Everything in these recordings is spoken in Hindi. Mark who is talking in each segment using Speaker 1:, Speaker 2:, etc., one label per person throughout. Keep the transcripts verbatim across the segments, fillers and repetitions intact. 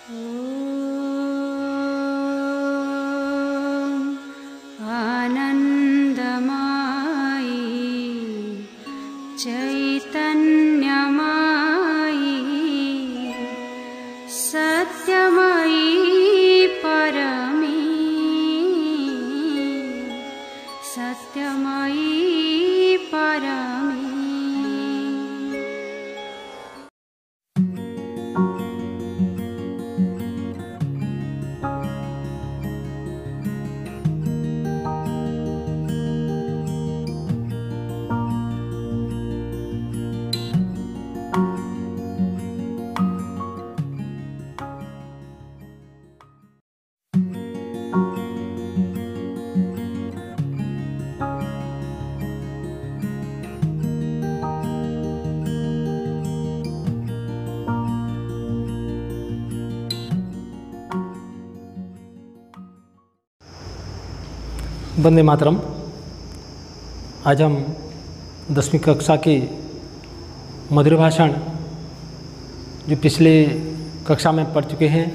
Speaker 1: वंदे मातरम। आज हम दसवीं कक्षा के मधुर भाषण जो पिछले कक्षा में पढ़ चुके हैं,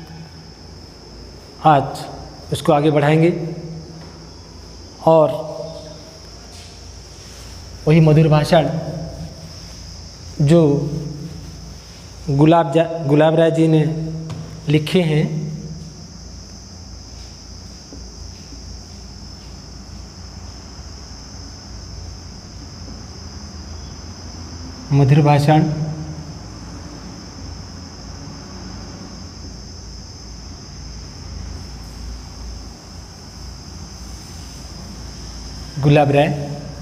Speaker 1: आज उसको आगे बढ़ाएंगे और वही मधुर भाषण जो गुलाब गुलाब राय जी ने लिखे हैं, मधुर भाषण गुलाब राय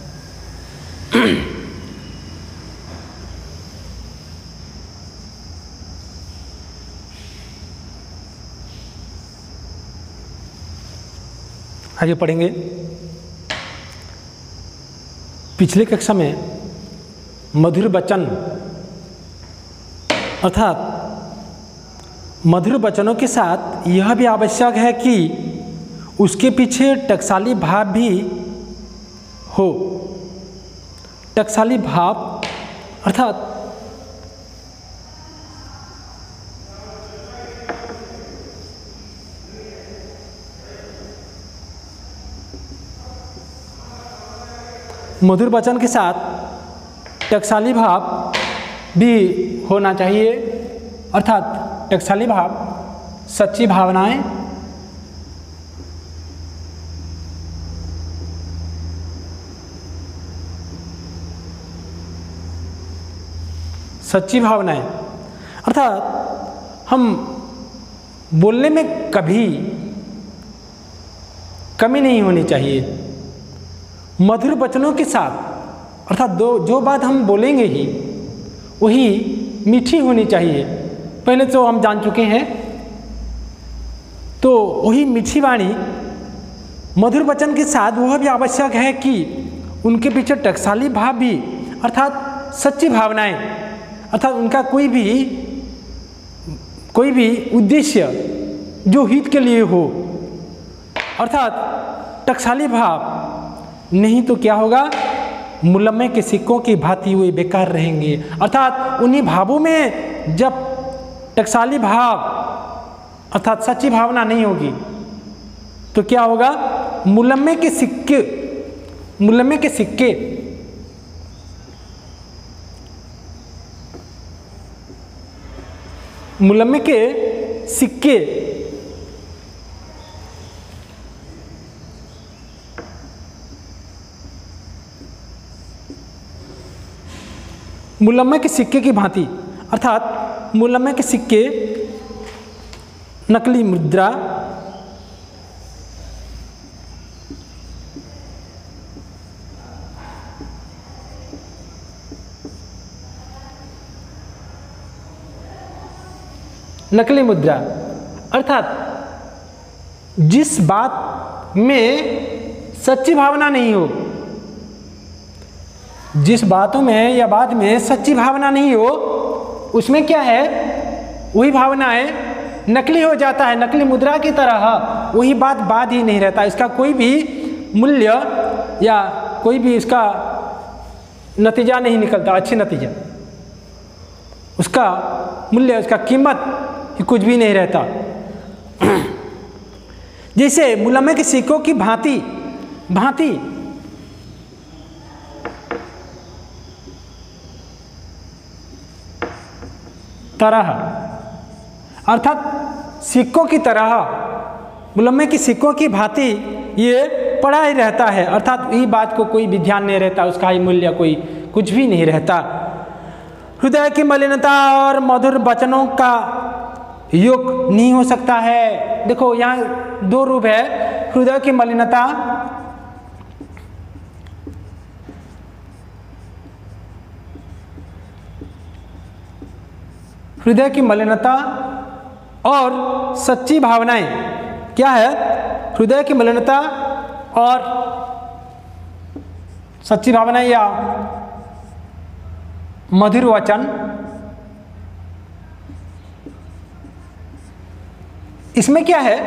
Speaker 1: आगे पढ़ेंगे। पिछले कक्षा में मधुर वचन अर्थात मधुर वचनों के साथ यह भी आवश्यक है कि उसके पीछे टकसाली भाव भी हो। टकसाली भाव अर्थात मधुर वचन के साथ टकसाली भाव भी होना चाहिए, अर्थात टकसाली भाव सच्ची भावनाएं, सच्ची भावनाएं अर्थात हम बोलने में कभी कमी नहीं होनी चाहिए। मधुर वचनों के साथ अर्थात दो जो बात हम बोलेंगे ही वही मीठी होनी चाहिए। पहले तो हम जान चुके हैं, तो वही मीठी वाणी मधुर वचन के साथ वह भी आवश्यक है कि उनके पीछे टकसाली भाव भी अर्थात सच्ची भावनाएं अर्थात उनका कोई भी कोई भी उद्देश्य जो हित के लिए हो, अर्थात टकसाली भाव नहीं तो क्या होगा, मुलम्मे के सिक्कों की भांति हुए बेकार रहेंगे। अर्थात उन्हीं भावों में जब टकसाली भाव अर्थात सच्ची भावना नहीं होगी तो क्या होगा, मुलम्मे के सिक्के मुलम्मे के सिक्के मुलम्मे के सिक्के मुलम्मे के सिक्के की भांति अर्थात मुलम्मे के सिक्के नकली मुद्रा नकली मुद्रा अर्थात जिस बात में सच्ची भावना नहीं हो, जिस बातों में या बात में सच्ची भावना नहीं हो, उसमें क्या है, वही भावनाएं नकली हो जाता है। नकली मुद्रा की तरह वही बात बात ही नहीं रहता, इसका कोई भी मूल्य या कोई भी इसका नतीजा नहीं निकलता, अच्छी नतीजा, उसका मूल्य उसका कीमत कि कुछ भी नहीं रहता। जैसे मुलम्मे के सिक्कों की भांति भांति तरह, अर्थात सिक्कों की तरह, मुलम्मे की सिक्कों की भांति ये पड़ा ही रहता है, अर्थात ये बात को कोई भी ध्यान नहीं रहता, उसका ही मूल्य कोई कुछ भी नहीं रहता। हृदय की मलिनता और मधुर वचनों का योग नहीं हो सकता है। देखो यहाँ दो रूप है, हृदय की मलिनता हृदय की मलिनता और सच्ची भावनाएं। क्या है? हृदय की मलिनता और सच्ची भावनाएं या मधुर वचन। इसमें क्या है?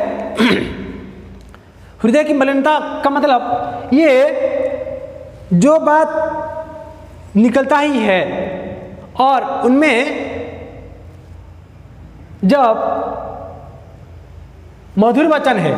Speaker 1: हृदय की मलिनता का मतलब ये जो बात निकलता ही है और उनमें जब मधुर वचन है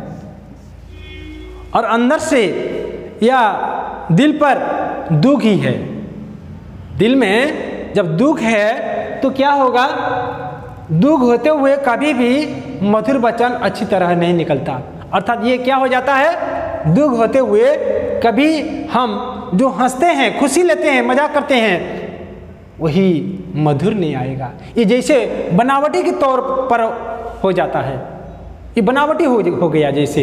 Speaker 1: और अंदर से या दिल पर दुख ही है, दिल में जब दुख है तो क्या होगा? दुख होते हुए कभी भी मधुर वचन अच्छी तरह नहीं निकलता। अर्थात ये क्या हो जाता है? दुख होते हुए कभी हम जो हंसते हैं, खुशी लेते हैं, मजाक करते हैं, वही मधुर नहीं आएगा। ये जैसे बनावटी के तौर पर हो जाता है, ये बनावटी हो, हो गया जैसे।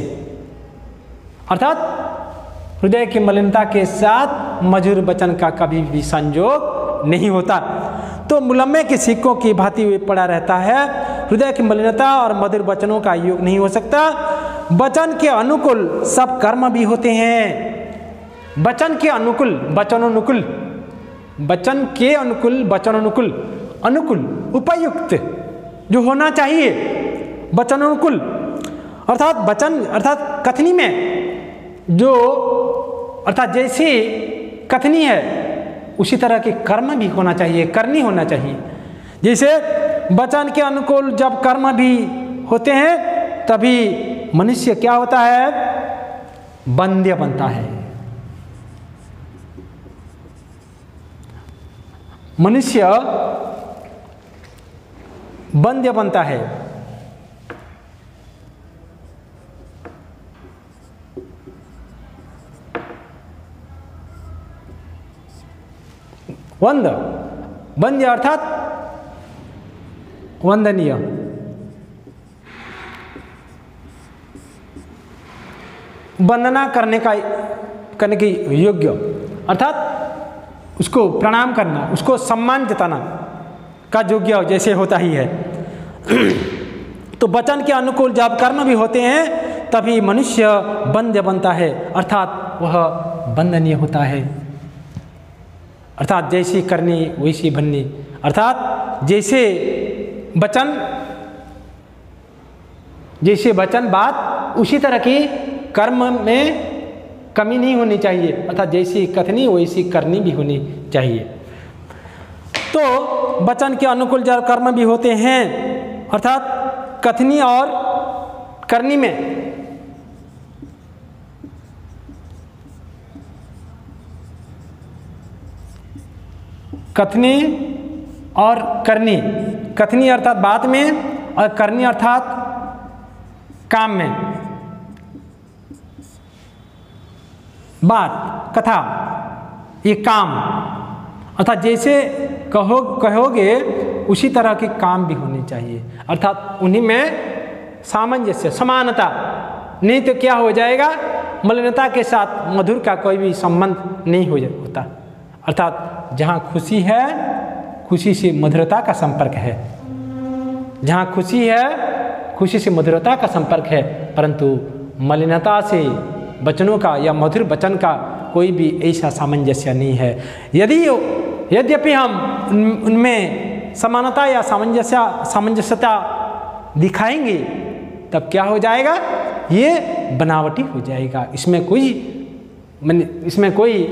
Speaker 1: अर्थात हृदय की मलिनता के साथ मधुर वचन का कभी भी संयोग नहीं होता। तो मुलम्मे के सिक्कों की भांति हुए पड़ा रहता है। हृदय की मलिनता और मधुर वचनों का योग नहीं हो सकता। वचन के अनुकूल सब कर्म भी होते हैं। वचन के अनुकूल, वचनानुकूल, वचन के अनुकूल, वचनानुकूल, अनुकूल, उपयुक्त जो होना चाहिए, वचनानुकूल। अर्थात वचन अर्थात कथनी में जो अर्थात जैसी कथनी है उसी तरह के कर्म भी होना चाहिए, करनी होना चाहिए। जैसे वचन के अनुकूल जब कर्म भी होते हैं तभी मनुष्य क्या होता है? बंध्य बनता है। मनुष्य बंध्य बनता है। वंद, बंध्य अर्थात वंदनीय। वंदना करने का करने के योग्य, अर्थात उसको प्रणाम करना, उसको सम्मान जताना का योग्य जैसे होता ही है। तो वचन के अनुकूल जब कर्म भी होते हैं तभी मनुष्य बंध्य बनता है, अर्थात वह वंदनीय होता है। अर्थात जैसी करनी वैसी बननी, अर्थात जैसे वचन जैसे वचन बात उसी तरह की कर्म में कमी नहीं होनी चाहिए, अर्थात जैसी कथनी वैसी करनी भी होनी चाहिए। तो वचन के अनुकूल जब कर्म भी होते हैं, अर्थात कथनी और करनी में कथनी और करनी, कथनी अर्थात बात में और करनी अर्थात काम में। बात, कथा, ये काम, अर्थात जैसे कहो कहोगे उसी तरह के काम भी होने चाहिए, अर्थात उन्हीं में सामंजस्य, समानता। नहीं तो क्या हो जाएगा? मलिनता के साथ मधुर का कोई भी संबंध नहीं हो होता। अर्थात जहाँ खुशी है, खुशी से मधुरता का संपर्क है। जहाँ खुशी है, खुशी से मधुरता का संपर्क है, परंतु मलिनता से वचनों का या मधुर वचन का कोई भी ऐसा सामंजस्य नहीं है। यदि यद्यपि हम उनमें समानता या सामंजस्य सामंजस्यता दिखाएंगे तब क्या हो जाएगा? ये बनावटी हो जाएगा। इसमें कोई इसमें कोई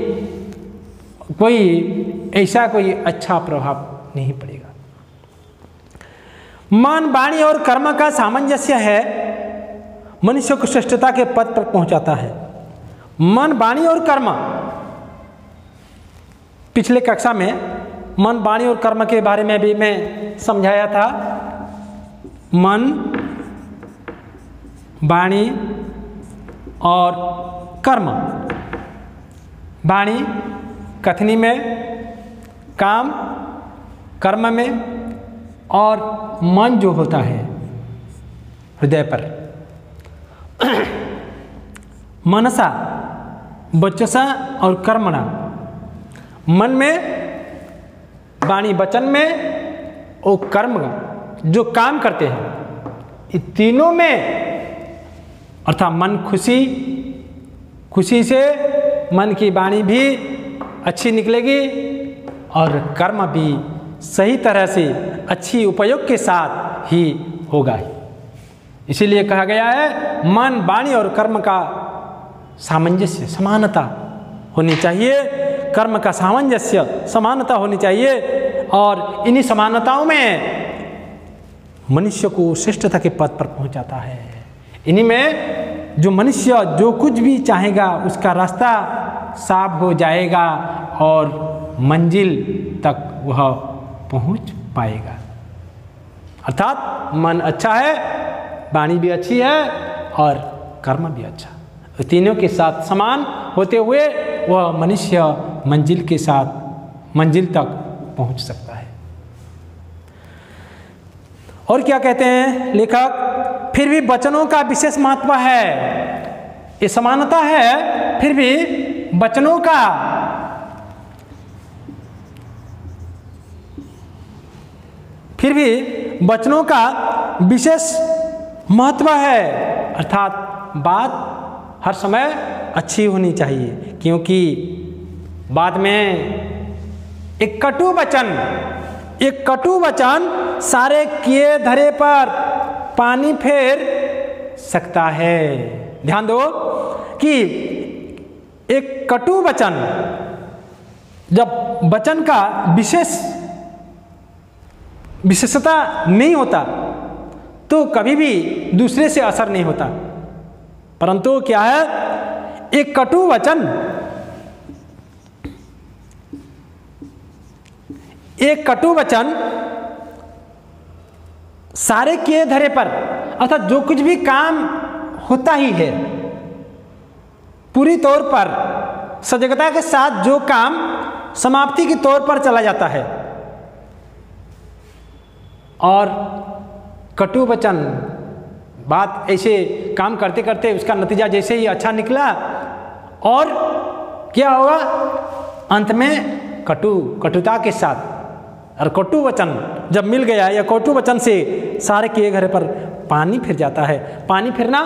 Speaker 1: कोई ऐसा कोई अच्छा प्रभाव नहीं पड़ेगा। मन, वाणी और कर्म का सामंजस्य है मनुष्य को श्रेष्ठता के पद पर पहुंचाता है। मन, वाणी और कर्म, पिछले कक्षा में मन, वाणी और कर्म के बारे में भी मैं समझाया था। मन, वाणी और कर्म। वाणी कथनी में, काम कर्म में, और मन जो होता है हृदय पर। मनसा वचसा और कर्मणा, मन में, वाणी वचन में और कर्म जो काम करते हैं, इन तीनों में अर्थात मन खुशी खुशी से मन की वाणी भी अच्छी निकलेगी और कर्म भी सही तरह से अच्छी उपयोग के साथ ही होगा। इसीलिए कहा गया है मन, वाणी और कर्म का सामंजस्य, समानता होनी चाहिए। कर्म का सामंजस्य, समानता होनी चाहिए और इन्हीं समानताओं में मनुष्य को श्रेष्ठता के पद पर पहुंचाता है। इन्हीं में जो मनुष्य जो कुछ भी चाहेगा उसका रास्ता साफ हो जाएगा और मंजिल तक वह पहुंच पाएगा। अर्थात मन अच्छा है, वाणी भी अच्छी है और कर्म भी अच्छा, तीनों के साथ समान होते हुए वह मनुष्य मंजिल के साथ मंजिल तक पहुंच सकता है। और क्या कहते हैं लेखक, फिर भी वचनों का विशेष महत्व है। ये समानता है, फिर भी वचनों का फिर भी वचनों का विशेष महत्व है। अर्थात बात हर समय अच्छी होनी चाहिए, क्योंकि बाद में एक कटु वचन एक कटु वचन सारे किए धरे पर पानी फेर सकता है। ध्यान दो कि एक कटु वचन, जब वचन का विशेष विशेषता नहीं होता तो कभी भी दूसरे से असर नहीं होता, परंतु क्या है, एक कटु वचन एक कटु वचन सारे किए धरे पर, अर्थात जो कुछ भी काम होता ही है पूरी तौर पर सजगता के साथ जो काम समाप्ति के तौर पर चला जाता है, और कटु वचन बात ऐसे काम करते करते उसका नतीजा जैसे ही अच्छा निकला और क्या होगा, अंत में कटु कटुता के साथ, और कटु वचन जब मिल गया या कटु वचन से सारे किए घर पर पानी फिर जाता है। पानी फिरना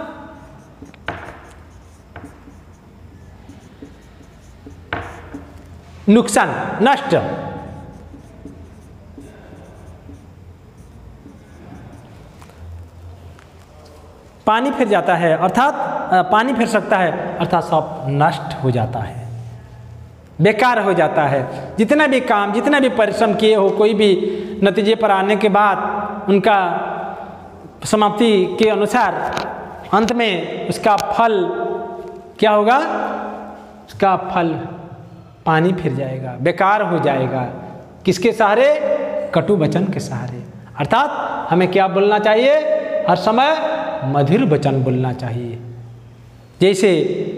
Speaker 1: नुकसान, नष्ट, पानी फिर जाता है, अर्थात पानी फिर सकता है, अर्थात सब नष्ट हो जाता है, बेकार हो जाता है। जितना भी काम, जितना भी परिश्रम किए हो, कोई भी नतीजे पर आने के बाद उनका समाप्ति के अनुसार अंत में उसका फल क्या होगा, उसका फल पानी फिर जाएगा, बेकार हो जाएगा। किसके सहारे? कटु वचन के सहारे। अर्थात हमें क्या बोलना चाहिए, हर समय मधुर वचन बोलना चाहिए। जैसे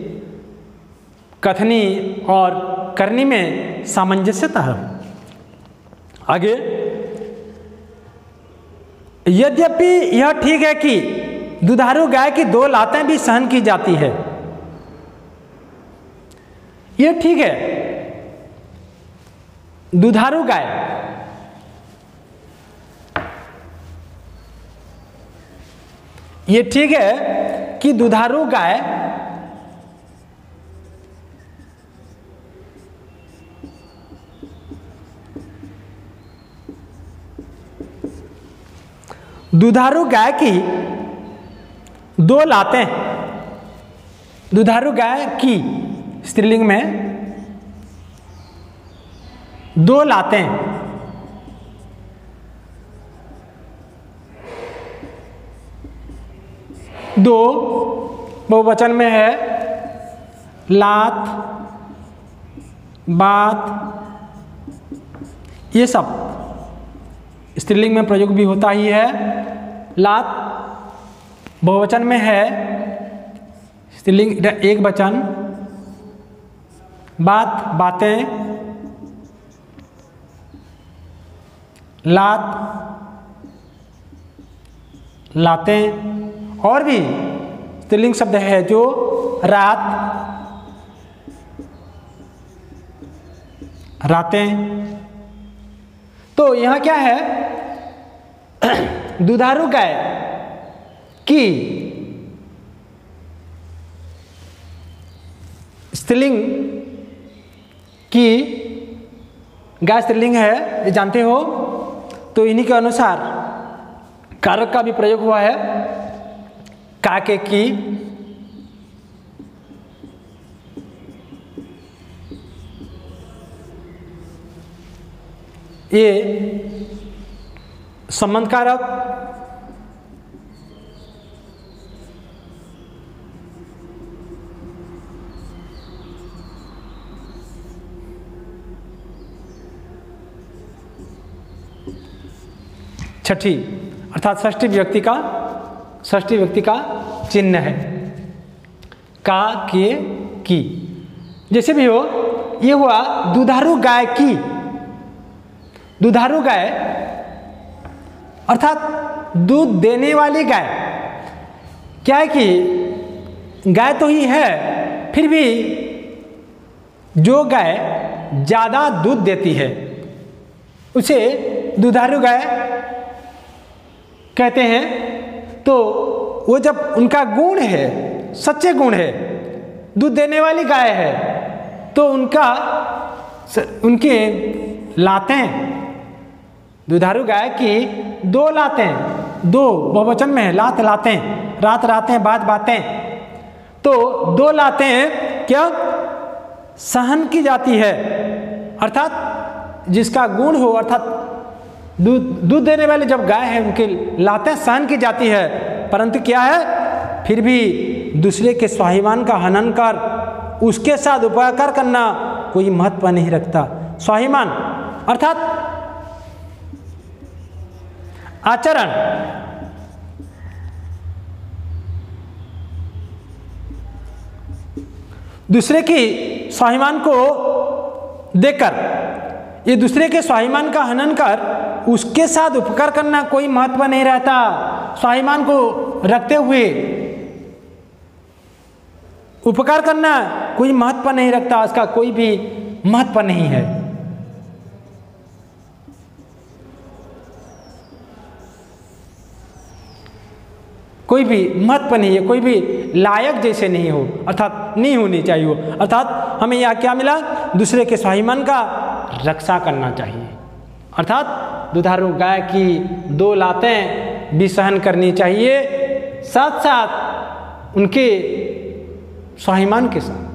Speaker 1: कथनी और करनी में सामंजस्यता है। आगे, यद्यपि यह ठीक है कि दुधारू गाय की दो लातें भी सहन की जाती है, यह ठीक है, दुधारू गाय ये ठीक है कि दुधारू गाय दुधारू गाय की दो लातें, दुधारू गाय की स्त्रीलिंग में दो लातें दो बहुवचन में है लात, बात, ये सब स्त्रीलिंग में प्रयोग भी होता ही है। लात बहुवचन में है, स्त्रीलिंग एक वचन, बात बातें, लात लातें, और भी स्त्रीलिंग शब्द है जो रात, रातें। तो यहाँ क्या है, दुधारू गाय की स्त्रीलिंग की, गाय स्त्रीलिंग है ये जानते हो, तो इन्हीं के अनुसार कारक का भी प्रयोग हुआ है। का के की, ये संबंध कारक, छठी अर्थात षष्ठी व्यक्ति का षष्ठी व्यक्ति का चिन्ह है। का के की, जैसे भी हो, ये हुआ दुधारू गाय की। दुधारू गाय अर्थात दूध देने वाली गाय। क्या है कि गाय तो ही है, फिर भी जो गाय ज़्यादा दूध देती है उसे दुधारू गाय कहते हैं। तो वो जब उनका गुण है, सच्चे गुण है, दूध देने वाली गाय है, तो उनका उनके लातें, दुधारू गाय की दो लातें, दो बहुवचन में है, लात लातें, रात रातें, बात बातें, तो दो लातें क्या सहन की जाती है। अर्थात जिसका गुण हो, अर्थात दूध दूध देने वाले जब गाय है उनकी लातें सहन की जाती है, परंतु क्या है, फिर भी दूसरे के स्वाभिमान का हनन कर उसके साथ उपकार करना कोई महत्व नहीं रखता। स्वाभिमान अर्थात आचरण, दूसरे की स्वाभिमान को देकर, ये दूसरे के स्वाभिमान का हनन कर उसके साथ उपकार करना कोई महत्व नहीं रहता। स्वाभिमान को रखते हुए उपकार करना कोई महत्व नहीं रखता, उसका कोई भी महत्व नहीं है। कोई भी महत्व नहीं है, कोई भी लायक जैसे नहीं हो, अर्थात नहीं होनी चाहिए। अर्थात हमें यहाँ क्या मिला, दूसरे के स्वाभिमान का रक्षा करना चाहिए। अर्थात दुधारू गाय की दो लातें भी सहन करनी चाहिए, साथ साथ उनके स्वाभिमान के साथ।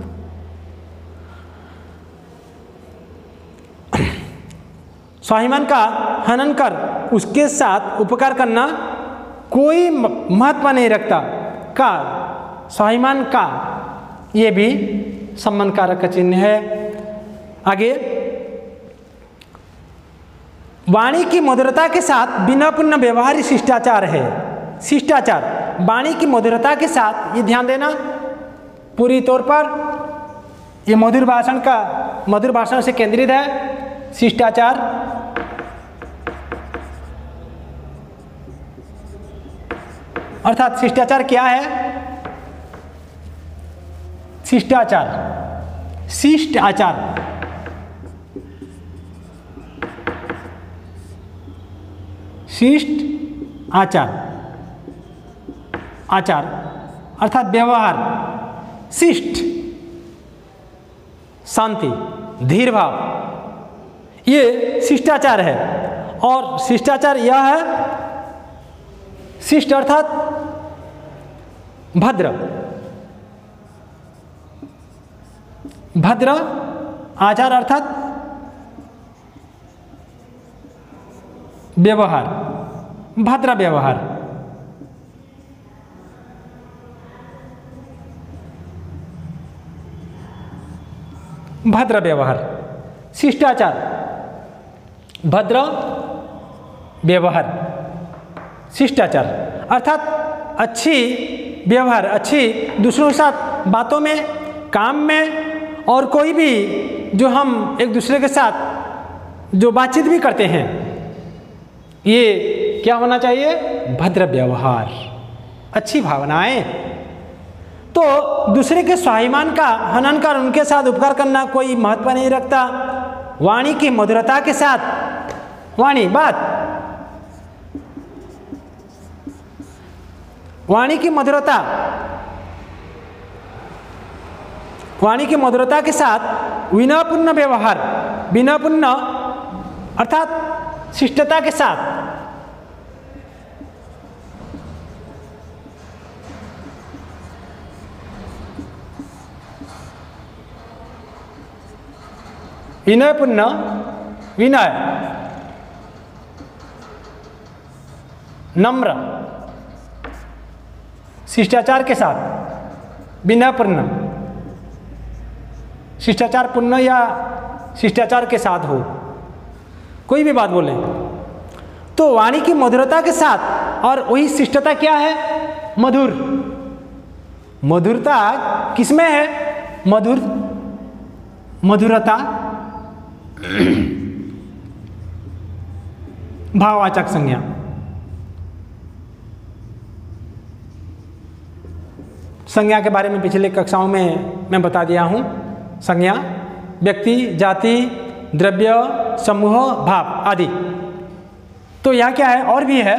Speaker 1: स्वाभिमान का हनन कर उसके साथ उपकार करना कोई महत्व नहीं रखता। का स्वाभिमान का, ये भी संबंध कारक का चिन्ह है। आगे, वाणी की मधुरता के साथ विनम्र व्यवहार शिष्टाचार है। शिष्टाचार, वाणी की मधुरता के साथ, ये ध्यान देना पूरी तौर पर ये मधुर भाषण का, मधुर भाषण से केंद्रित है शिष्टाचार। अर्थात शिष्टाचार क्या है, शिष्टाचार, शिष्ट आचार, शिष्ट आचार, आचार अर्थात व्यवहार, शिष्ट शांति, धीर भाव, ये शिष्टाचार है। और शिष्टाचार यह है, शिष्ट अर्थात भद्र, भद्र, आचार अर्थात व्यवहार, भद्र व्यवहार। भद्र व्यवहार, शिष्टाचार, भद्र व्यवहार, शिष्टाचार अर्थात अच्छी व्यवहार, अच्छी दूसरों के साथ बातों में, काम में और कोई भी जो हम एक दूसरे के साथ जो बातचीत भी करते हैं, ये क्या होना चाहिए? भद्र व्यवहार, अच्छी भावनाएं। तो दूसरे के स्वाभिमान का हनन कर उनके साथ उपकार करना कोई महत्व नहीं रखता। वाणी की मधुरता के साथ, वाणी बात, वाणी की मधुरता, वाणी की मधुरता के साथ विनयपूर्ण व्यवहार, विनयपूर्ण अर्थात शिष्टता के साथ, विनयपूर्ण, विनय, नम्र, शिष्टाचार के साथ, विनयपूर्ण, शिष्टाचार पूर्ण या शिष्टाचार के साथ हो, कोई भी बात बोले तो वाणी की मधुरता के साथ। और वही शिष्टता क्या है? मधुर। मधुरता किसमें है? मधुर, मधुरता भाववाचक संज्ञा, संज्ञा के बारे में पिछले कक्षाओं में मैं बता दिया हूं। संज्ञा व्यक्ति, जाति, द्रव्य, समूह, भाव आदि। तो यह क्या है? और भी है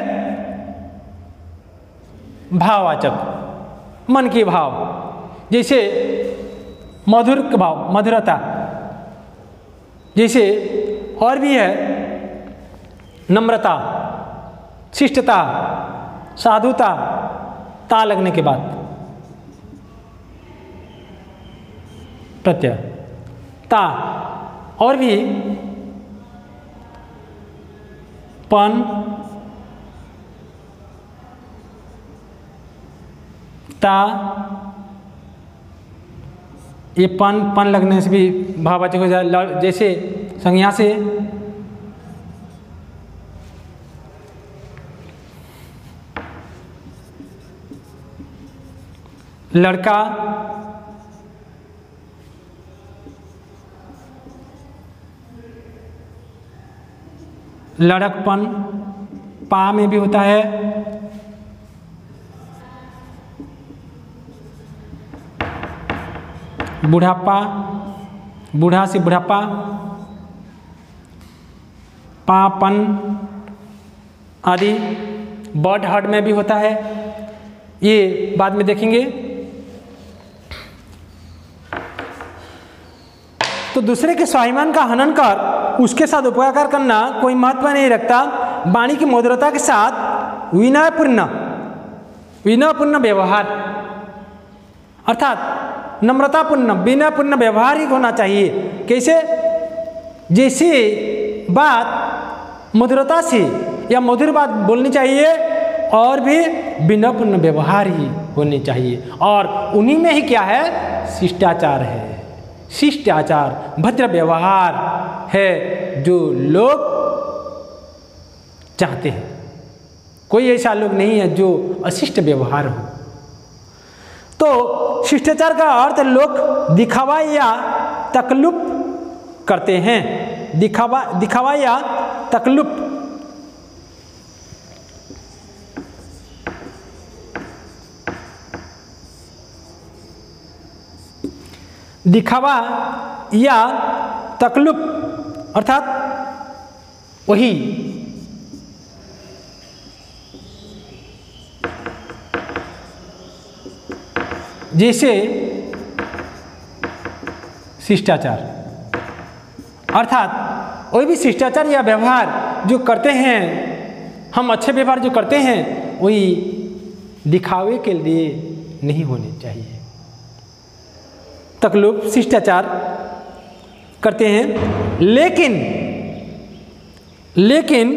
Speaker 1: भाववाचक, मन की भाव, जैसे मधुर भाव, मधुरता, जैसे और भी है नम्रता, शिष्टता, साधुता, ता लगने के बाद प्रत्यय, ता, और भी पन, ता, ये पन पन लगने से भी भाववाचक हो जाए। जैसे संज्ञा से लड़का, लड़कपन, पा में भी होता है, बुढ़ापा, बूढ़ा से बुढ़ापा, पापन आदि। बर्ड हर्ड में भी होता है, ये बाद में देखेंगे। तो दूसरे के स्वाभिमान का हनन कर उसके साथ उपकार करना कोई महत्व नहीं रखता। वाणी की मधुरता के साथ विनयपूर्ण, विनयपूर्ण व्यवहार अर्थात नम्रतापूर्ण, विनयपूर्ण व्यवहार ही होना चाहिए। कैसे? जैसी बात मधुरता से या मधुर बात बोलनी चाहिए और भी विनयपूर्ण व्यवहार ही होनी चाहिए। और उन्हीं में ही क्या है? शिष्टाचार है, शिष्टाचार, भद्र व्यवहार है जो लोग चाहते हैं। कोई ऐसा लोग नहीं है जो अशिष्ट व्यवहार हो। तो शिष्टाचार का अर्थ लोग दिखावा या तकल्लुफ करते हैं, दिखावा दिखावा या तकल्लुफ। दिखावा या तकल्लुफ अर्थात वही जैसे शिष्टाचार अर्थात वही भी शिष्टाचार या व्यवहार जो करते हैं हम, अच्छे व्यवहार जो करते हैं वही दिखावे के लिए नहीं होने चाहिए। तकल्लुफ शिष्टाचार करते हैं, लेकिन लेकिन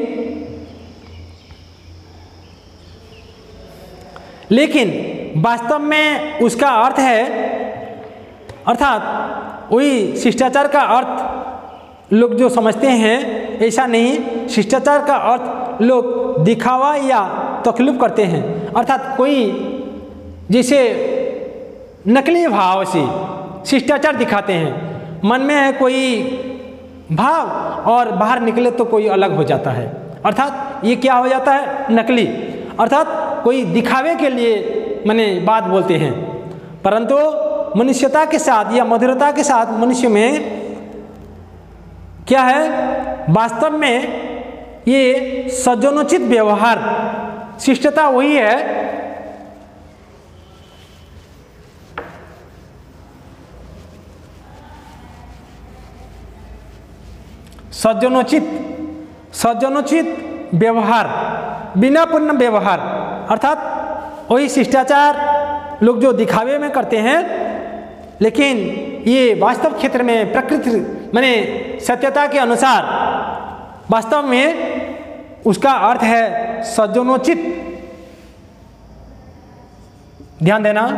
Speaker 1: लेकिन वास्तव में उसका अर्थ है अर्थात वही शिष्टाचार का अर्थ लोग जो समझते हैं ऐसा नहीं। शिष्टाचार का अर्थ लोग दिखावा या तकल्लुफ़ करते हैं, अर्थात कोई जैसे नकली भाव से शिष्टाचार दिखाते हैं। मन में है कोई भाव और बाहर निकले तो कोई अलग हो जाता है, अर्थात ये क्या हो जाता है, नकली, अर्थात कोई दिखावे के लिए माने बात बोलते हैं। परंतु मनुष्यता के साथ या मधुरता के साथ मनुष्य में क्या है, वास्तव में ये सज्जनोचित व्यवहार, शिष्टता वही है सज्जनोचित सज्जनोचित व्यवहार, विनयपूर्ण व्यवहार, अर्थात वही शिष्टाचार लोग जो दिखावे में करते हैं, लेकिन ये वास्तव क्षेत्र में प्रकृति माने सत्यता के अनुसार वास्तव में उसका अर्थ है सज्जनोचित। ध्यान देना,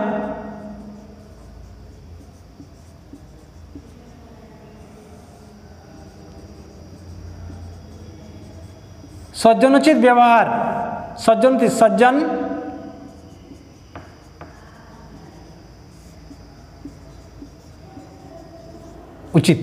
Speaker 1: सज्जनोचित व्यवहार, सज्जन सज्जन उचित,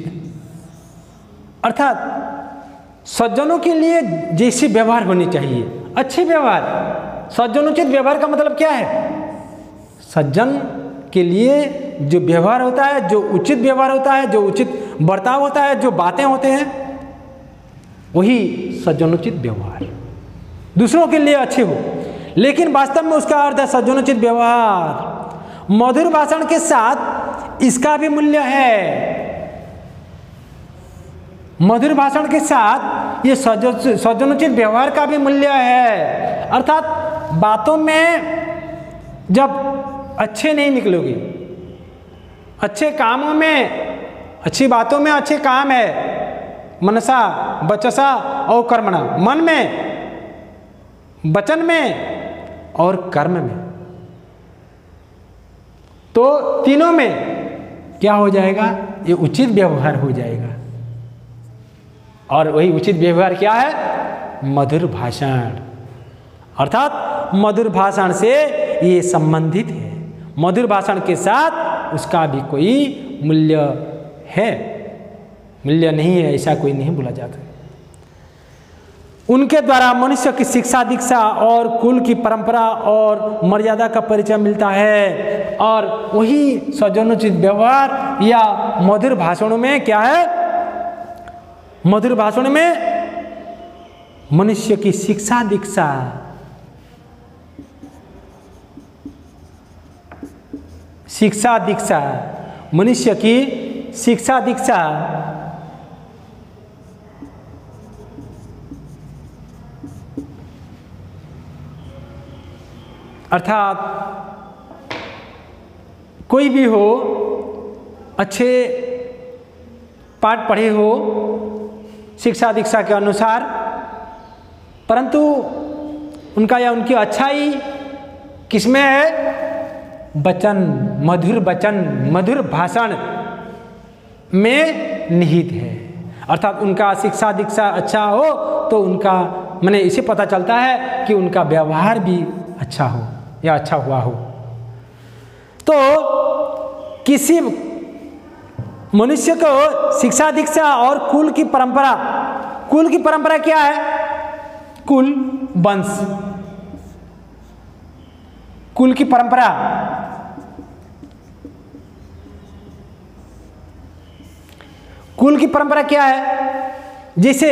Speaker 1: अर्थात सज्जनों के लिए जैसी व्यवहार होनी चाहिए, अच्छी व्यवहार। सज्जनोचित व्यवहार का मतलब क्या है, सज्जन के लिए जो व्यवहार होता है, जो उचित व्यवहार होता है, जो उचित बर्ताव होता है, जो बातें होते हैं, वही सज्जनोचित व्यवहार, दूसरों के लिए अच्छे हो। लेकिन वास्तव में उसका अर्थ है सज्जनोचित व्यवहार। मधुर भाषण के साथ इसका भी मूल्य है। मधुर भाषण के साथ ये सज्जनोचित व्यवहार का भी मूल्य है, अर्थात बातों में जब अच्छे नहीं निकलोगे, अच्छे कामों में, अच्छी बातों में अच्छे काम है, मनसा वचसा और कर्मणा, मन में, वचन में और कर्म में, तो तीनों में क्या हो जाएगा, ये उचित व्यवहार हो जाएगा। और वही उचित व्यवहार क्या है, मधुर भाषण, अर्थात मधुर भाषण से ये संबंधित है। मधुर भाषण के साथ उसका भी कोई मूल्य है, मूल्य नहीं है ऐसा कोई नहीं बोला जाता। उनके द्वारा मनुष्य की शिक्षा दीक्षा और कुल की परंपरा और मर्यादा का परिचय मिलता है। और वही सज्जनोचित व्यवहार या मधुर भाषणों में क्या है, मधुर भाषण में मनुष्य की शिक्षा दीक्षा, शिक्षा दीक्षा, मनुष्य की शिक्षा दीक्षा अर्थात कोई भी हो, अच्छे पाठ पढ़े हो शिक्षा दीक्षा के अनुसार, परंतु उनका या उनकी अच्छाई किसमें है, वचन, मधुर वचन, मधुर भाषण में निहित है। अर्थात उनका शिक्षा दीक्षा अच्छा हो तो उनका माने इसे पता चलता है कि उनका व्यवहार भी अच्छा हो या अच्छा हुआ हो। तो किसी मनुष्य को शिक्षा दीक्षा और कुल की परंपरा, कुल की परंपरा क्या है, कुल वंश, कुल की परंपरा, कुल की परंपरा क्या है, जैसे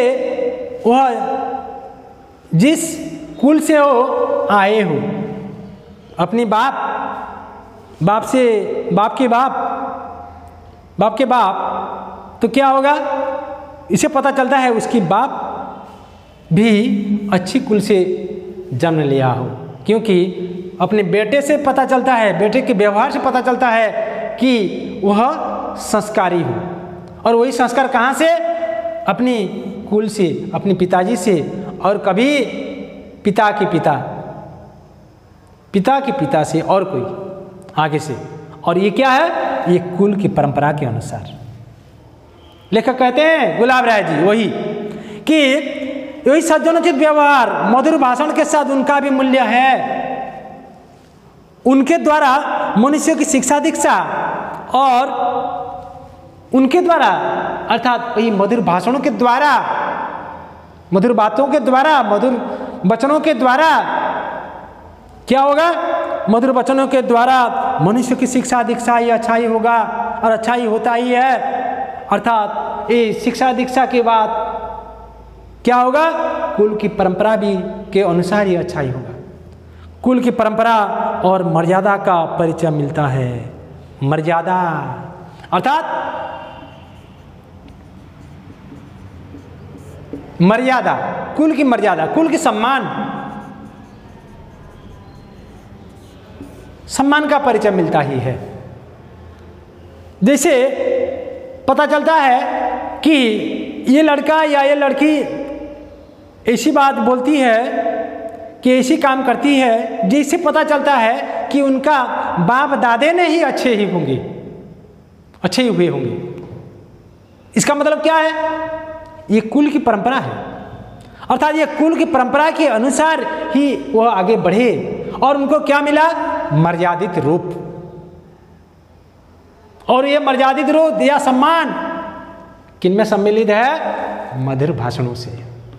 Speaker 1: वह जिस कुल से हो आए हो, अपनी बाप, बाप से, बाप के बाप, बाप के बाप, तो क्या होगा, इसे पता चलता है उसकी बाप भी अच्छी कुल से जन्म लिया हो, क्योंकि अपने बेटे से पता चलता है, बेटे के व्यवहार से पता चलता है कि वह संस्कारी हो। और वही संस्कार कहाँ से, अपनी कुल से, अपने पिताजी से, और कभी पिता के पिता, पिता के पिता से और कोई आगे से। और ये क्या है, ये कुल की परंपरा के अनुसार। लेखक कहते हैं गुलाब राय जी वही कि यही सज्जनोचित व्यवहार, मधुर भाषण के साथ उनका भी मूल्य है। उनके द्वारा मनुष्य की शिक्षा दीक्षा और उनके द्वारा अर्थात वही मधुर भाषणों के द्वारा, मधुर बातों के द्वारा, मधुर वचनों के द्वारा क्या होगा? मधुर वचनों के द्वारा मनुष्य की शिक्षा दीक्षा ये अच्छा ही होगा और अच्छा ही होता ही है। अर्थात ये शिक्षा दीक्षा के बाद क्या होगा? कुल की परंपरा भी के अनुसार ही अच्छा ही होगा। कुल की परंपरा और मर्यादा का परिचय मिलता है। मर्यादा अर्थात मर्यादा, कुल की मर्यादा, कुल की सम्मान, सम्मान का परिचय मिलता ही है। जैसे पता चलता है कि ये लड़का या ये लड़की ऐसी बात बोलती है कि ऐसी काम करती है जिससे पता चलता है कि उनका बाप दादे ने ही अच्छे ही होंगे, अच्छे ही हुए होंगे। इसका मतलब क्या है? ये कुल की परंपरा है, अर्थात ये कुल की परंपरा के अनुसार ही वह आगे बढ़े और उनको क्या मिला? मर्यादित रूप। और ये मर्यादित रूप या सम्मान किनमें सम्मिलित है? मधुर भाषणों से,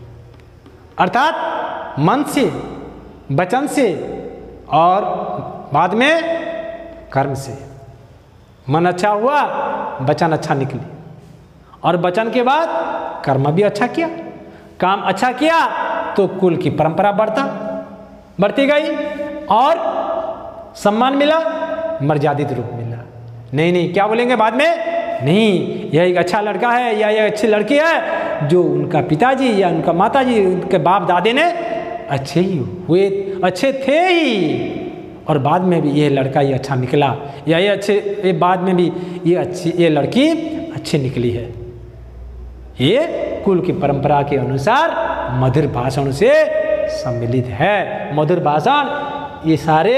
Speaker 1: अर्थात मन से, वचन से और बाद में कर्म से। मन अच्छा हुआ, वचन अच्छा निकली और वचन के बाद कर्म भी अच्छा किया, काम अच्छा किया तो कुल की परंपरा बढ़ता बढ़ती गई और सम्मान मिला, मर्यादित रूप मिला। नहीं नहीं क्या बोलेंगे बाद में? नहीं, यह एक अच्छा लड़का है या यह अच्छी लड़की है जो उनका पिताजी या उनका माताजी, उनके बाप दादे ने अच्छे ही हुए, अच्छे थे ही और बाद में भी ये लड़का ये अच्छा निकला या ये अच्छे, ये बाद में भी ये अच्छी, ये लड़की अच्छी निकली है। ये कुल की परंपरा के अनुसार मधुर भाषण से सम्मिलित है। मधुर भाषण ये सारे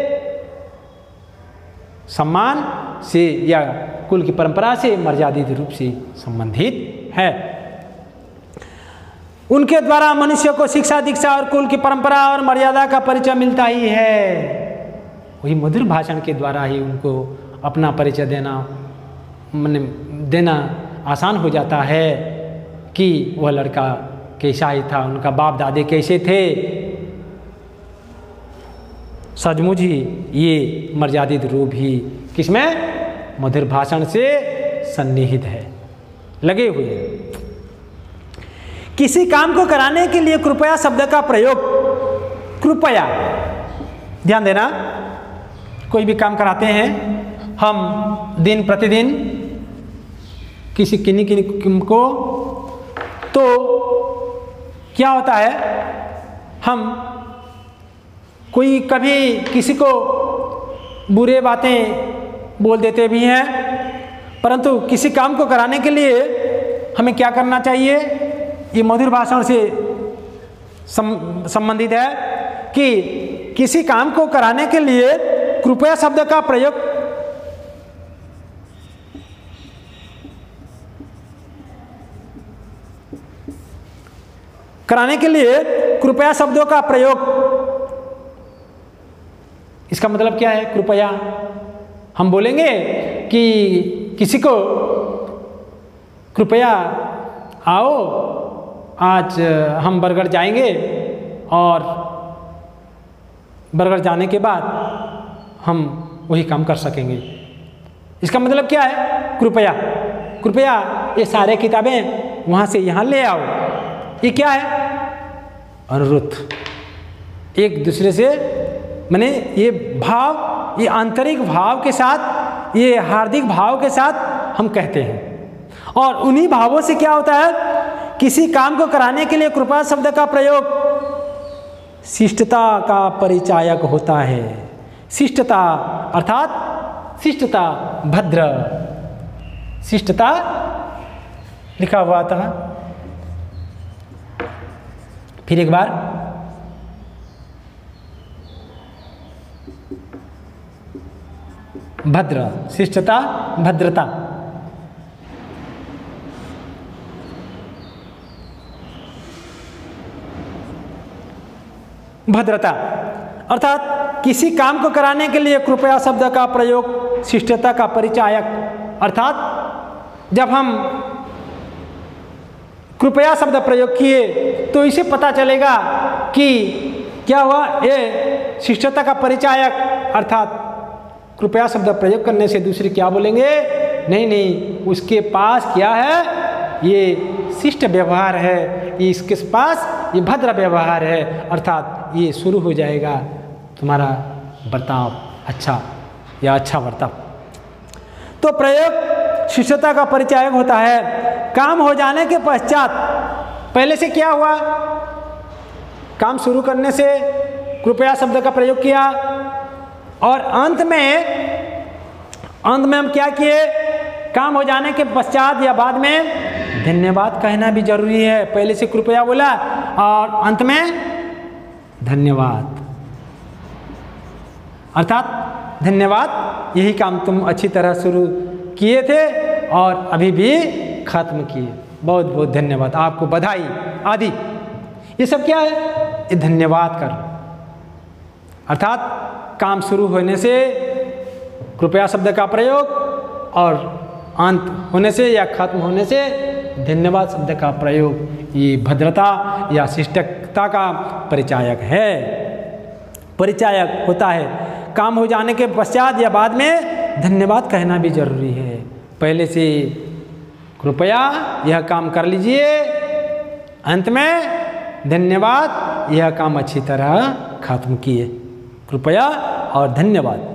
Speaker 1: सम्मान से या कुल की परंपरा से मर्यादित रूप से संबंधित है। उनके द्वारा मनुष्य को शिक्षा दीक्षा और कुल की परंपरा और मर्यादा का परिचय मिलता ही है। वही मधुर भाषण के द्वारा ही उनको अपना परिचय देना मन देना आसान हो जाता है कि वह लड़का कैसा ही था, उनका बाप दादे कैसे थे। सचमुच ही ये मर्यादित रूप ही किसमें? मधुर भाषण से सन्निहित है, लगे हुए हैं। किसी काम को कराने के लिए कृपया शब्द का प्रयोग, कृपया ध्यान देना, कोई भी काम कराते हैं हम दिन प्रतिदिन किसी किन्हीं किन्हीं को, तो क्या होता है? हम कोई कभी किसी को बुरे बातें बोल देते भी हैं, परंतु किसी काम को कराने के लिए हमें क्या करना चाहिए? ये मधुर भाषण से संबंधित है कि किसी काम को कराने के लिए कृपया शब्द का प्रयोग कराने के लिए कृपया शब्दों का प्रयोग, इसका मतलब क्या है? कृपया हम बोलेंगे कि किसी को कृपया आओ आज हम बरगढ़ जाएंगे और बरगढ़ जाने के बाद हम वही काम कर सकेंगे। इसका मतलब क्या है? कृपया कृपया ये सारे किताबें वहाँ से यहाँ ले आओ। ये क्या है? अनुरोध, एक दूसरे से, माने ये भाव, ये आंतरिक भाव के साथ, ये हार्दिक भाव के साथ हम कहते हैं। और उन्हीं भावों से क्या होता है? किसी काम को कराने के लिए कृपया शब्द का प्रयोग शिष्टता का परिचायक होता है। शिष्टता अर्थात शिष्टता, भद्र, शिष्टता लिखा हुआ था। फिर एक बार, भद्र, शिष्टता, भद्रता। भद्रता, अर्थात किसी काम को कराने के लिए कृपया शब्द का प्रयोग शिष्टता का परिचायक, अर्थात जब हम कृपया शब्द प्रयोग किए तो इसे पता चलेगा कि क्या हुआ, ये शिष्टता का परिचायक, अर्थात कृपया शब्द प्रयोग करने से दूसरे क्या बोलेंगे, नहीं नहीं उसके पास क्या है, ये शिष्ट व्यवहार है, ये इसके पास ये भद्र व्यवहार है, अर्थात ये शुरू हो जाएगा तुम्हारा बर्ताव अच्छा या अच्छा बर्ताव। तो प्रयोग शिष्टता का परिचायक होता है। काम हो जाने के पश्चात, पहले से क्या हुआ, काम शुरू करने से कृपया शब्द का प्रयोग किया और अंत में अंत में हम क्या किए, काम हो जाने के पश्चात या बाद में धन्यवाद कहना भी जरूरी है। पहले से कृपया बोला और अंत में धन्यवाद, अर्थात धन्यवाद, यही काम तुम अच्छी तरह शुरू किए थे और अभी भी खत्म किए, बहुत बहुत धन्यवाद, आपको बधाई आदि। ये सब क्या है, ये धन्यवाद कर, अर्थात काम शुरू होने से कृपया शब्द का प्रयोग और अंत होने से या खत्म होने से धन्यवाद शब्द का प्रयोग, ये भद्रता या शिष्टता का परिचायक है, परिचायक होता है। काम हो जाने के पश्चात या बाद में धन्यवाद कहना भी जरूरी है। पहले से कृपया यह काम कर लीजिए, अंत में धन्यवाद, यह काम अच्छी तरह खत्म किए, कृपया और धन्यवाद।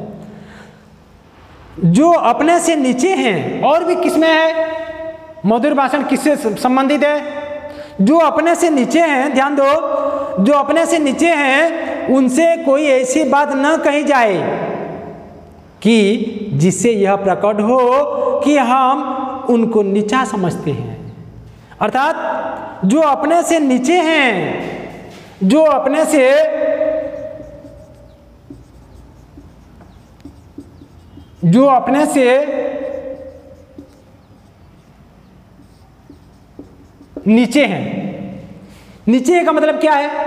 Speaker 1: जो अपने से नीचे हैं, और भी किसमें है, मधुर भाषण किससे संबंधित है, जो अपने से नीचे हैं, ध्यान दो, जो अपने से नीचे हैं उनसे कोई ऐसी बात न कही जाए कि जिससे यह प्रकट हो कि हम उनको नीचा समझते हैं। अर्थात जो अपने से नीचे हैं, जो अपने से जो अपने से नीचे हैं, नीचे का मतलब क्या है,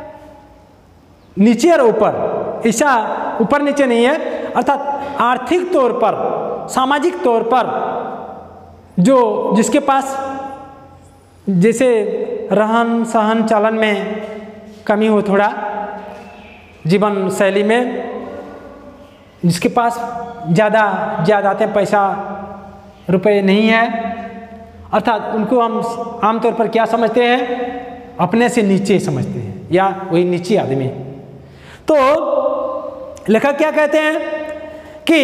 Speaker 1: नीचे और ऊपर, ऐसा ऊपर नीचे नहीं है, अर्थात आर्थिक तौर पर, सामाजिक तौर पर जो जिसके पास जैसे रहन सहन चालन में कमी हो, थोड़ा जीवन शैली में, जिसके पास ज़्यादा ज़्यादा पैसा रुपए नहीं है, अर्थात उनको हम आमतौर पर क्या समझते हैं, अपने से नीचे समझते हैं या वही नीचे आदमी। तो लेखक क्या कहते हैं कि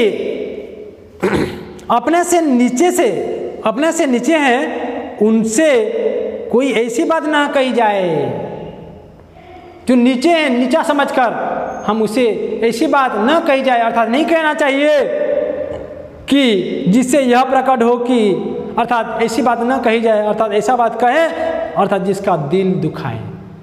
Speaker 1: अपने से नीचे से अपने से नीचे हैं उनसे कोई ऐसी बात ना कही जाए, जो नीचे हैं नीचा समझकर हम उसे ऐसी बात न कही जाए, अर्थात नहीं कहना चाहिए कि जिससे यह प्रकट हो कि, अर्थात ऐसी बात न कही जाए, अर्थात ऐसा बात कहे अर्थात जिसका दिल दुखाए,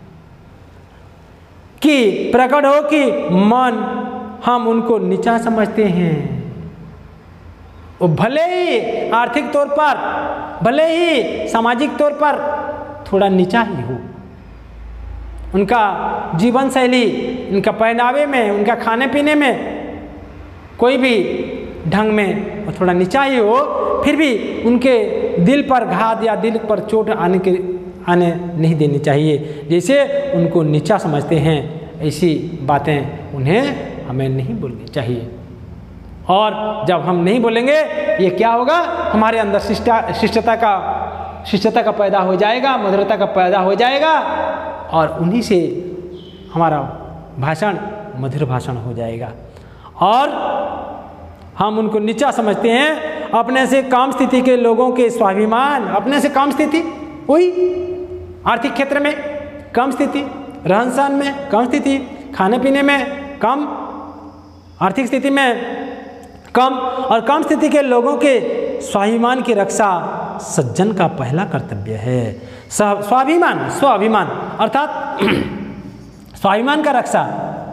Speaker 1: कि प्रकट हो कि मन हम उनको नीचा समझते हैं। वो भले ही आर्थिक तौर पर, भले ही सामाजिक तौर पर थोड़ा नीचा ही हो, उनका जीवन शैली, उनका पहनावे में, उनका खाने पीने में कोई भी ढंग में थोड़ा नीचा ही हो, फिर भी उनके दिल पर घात या दिल पर चोट आने के आने नहीं देनी चाहिए। जैसे उनको नीचा समझते हैं ऐसी बातें उन्हें हमें नहीं बोलनी चाहिए। और जब हम नहीं बोलेंगे ये क्या होगा, हमारे अंदर शिष्टा शिष्टता का शिष्टता का पैदा हो जाएगा, मधुरता का पैदा हो जाएगा और उन्हीं से हमारा भाषण मधुर भाषण हो जाएगा। और हम उनको नीचा समझते हैं, अपने से कम स्थिति के लोगों के स्वाभिमान, अपने से कम स्थिति, वही आर्थिक क्षेत्र में कम स्थिति, रहन सहन में कम स्थिति, खाने पीने में कम, आर्थिक स्थिति में कम, और कम स्थिति के लोगों के स्वाभिमान की रक्षा सज्जन का पहला कर्तव्य है। स्वाभिमान, स्वाभिमान अर्थात स्वाभिमान का रक्षा,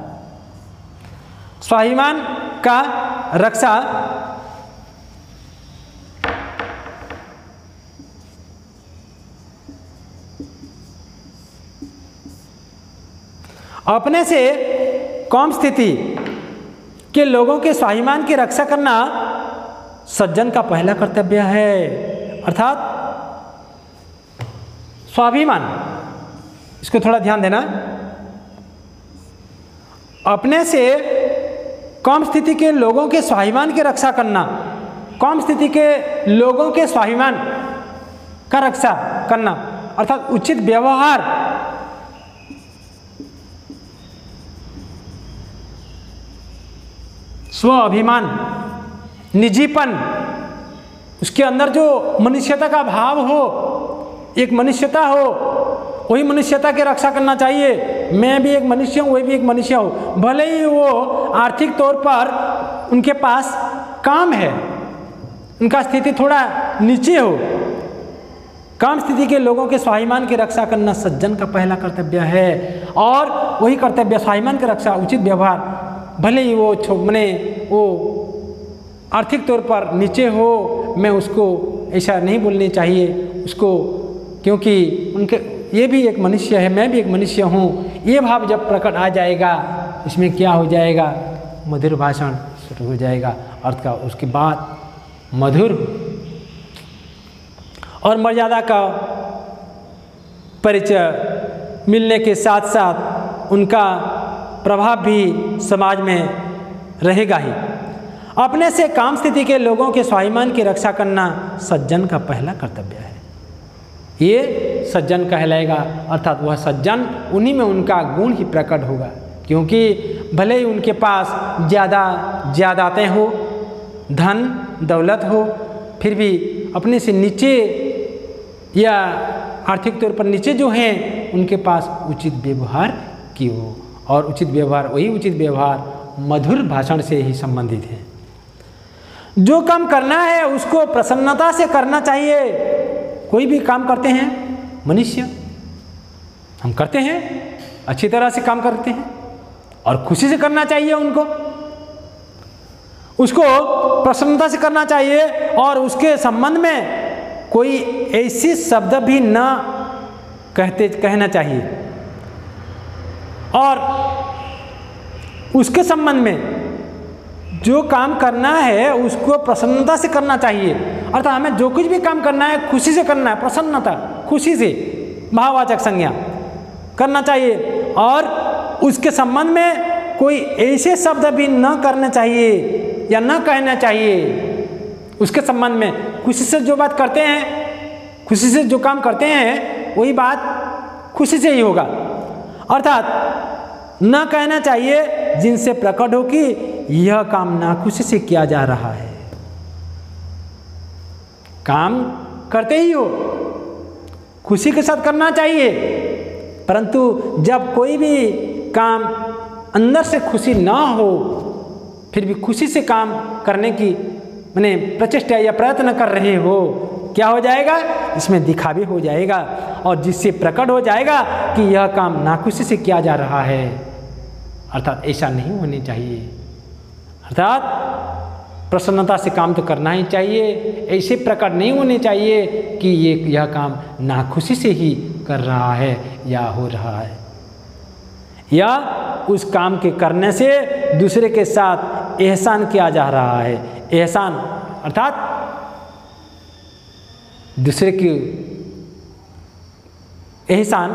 Speaker 1: स्वाभिमान का रक्षा अपने से कम स्थिति के लोगों के स्वाभिमान की रक्षा करना सज्जन का पहला कर्तव्य है। अर्थात स्वाभिमान, इसको थोड़ा ध्यान देना। अपने से कम स्थिति के लोगों के स्वाभिमान की रक्षा करना, कम स्थिति के लोगों के स्वाभिमान का रक्षा करना अर्थात उचित व्यवहार, स्व अभिमान, निजीपन, उसके अंदर जो मनुष्यता का भाव हो, एक मनुष्यता हो, वही मनुष्यता की रक्षा करना चाहिए। मैं भी एक मनुष्य हूँ, वही भी एक मनुष्य हो, भले ही वो आर्थिक तौर पर उनके पास काम है, उनका स्थिति थोड़ा नीचे हो, कम स्थिति के लोगों के स्वाभिमान की रक्षा करना सज्जन का पहला कर्तव्य है। और वही कर्तव्य स्वाभिमान की रक्षा, उचित व्यवहार, भले ही वो छो मने वो आर्थिक तौर पर नीचे हो, मैं उसको ऐसा नहीं बोलनी चाहिए उसको, क्योंकि उनके ये भी एक मनुष्य है, मैं भी एक मनुष्य हूँ, ये भाव जब प्रकट आ जाएगा, इसमें क्या हो जाएगा, मधुर भाषण शुरू हो जाएगा। अर्थ का उसके बाद मधुर और मर्यादा का परिचय मिलने के साथ साथ उनका प्रभाव भी समाज में रहेगा ही। अपने से काम स्थिति के लोगों के स्वाभिमान की रक्षा करना सज्जन का पहला कर्तव्य है। ये सज्जन कहलाएगा, अर्थात वह सज्जन, उन्हीं में उनका गुण ही प्रकट होगा, क्योंकि भले ही उनके पास ज़्यादा ज़्यादातें हो, धन दौलत हो, फिर भी अपने से नीचे या आर्थिक तौर पर नीचे जो हैं उनके पास उचित व्यवहार की हो, और उचित व्यवहार, वही उचित व्यवहार मधुर भाषण से ही संबंधित है। जो काम करना है उसको प्रसन्नता से करना चाहिए। कोई भी काम करते हैं मनुष्य, हम करते हैं, अच्छी तरह से काम करते हैं और खुशी से करना चाहिए, उनको उसको प्रसन्नता से करना चाहिए, और उसके संबंध में कोई ऐसी शब्द भी न कहते कहना चाहिए, और उसके संबंध में जो काम करना है उसको प्रसन्नता से करना चाहिए। अर्थात हमें जो कुछ भी काम करना है खुशी से करना है, प्रसन्नता, खुशी से, भाववाचक संज्ञा करना चाहिए, और उसके संबंध में कोई ऐसे शब्द भी न करने चाहिए या न कहना चाहिए। उसके संबंध में खुशी से जो बात करते हैं, खुशी से जो काम करते हैं, वही बात खुशी से ही होगा। अर्थात न कहना चाहिए जिनसे प्रकट हो कि यह काम नाखुशी से किया जा रहा है। काम करते ही हो, खुशी के साथ करना चाहिए, परंतु जब कोई भी काम अंदर से खुशी ना हो, फिर भी खुशी से काम करने की माने प्रचेष्टा या प्रयत्न कर रहे हो, क्या हो जाएगा, इसमें दिखावे हो जाएगा, और जिससे प्रकट हो जाएगा कि यह काम नाखुशी से किया जा रहा है। अर्थात ऐसा नहीं होनी चाहिए। अर्थात प्रसन्नता से काम तो करना ही चाहिए, ऐसे प्रकट नहीं होने चाहिए कि ये यह काम नाखुशी से ही कर रहा है या हो रहा है, या उस काम के करने से दूसरे के साथ एहसान किया जा रहा है। एहसान अर्थात दूसरे की एहसान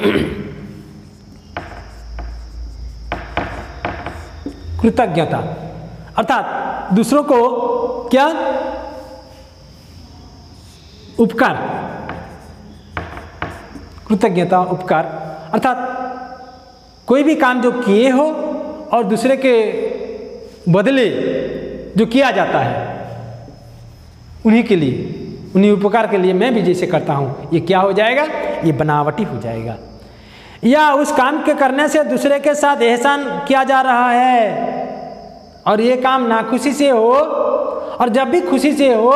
Speaker 1: कृतज्ञता, अर्थात दूसरों को क्या, उपकार, कृतज्ञता, उपकार, अर्थात कोई भी काम जो किए हो और दूसरे के बदले जो किया जाता है उन्हीं के लिए, उन्हीं उपकार के लिए मैं भी जैसे करता हूँ, ये क्या हो जाएगा, ये बनावटी हो जाएगा। या उस काम के करने से दूसरे के साथ एहसान किया जा रहा है और ये काम नाखुशी से हो, और जब भी खुशी से हो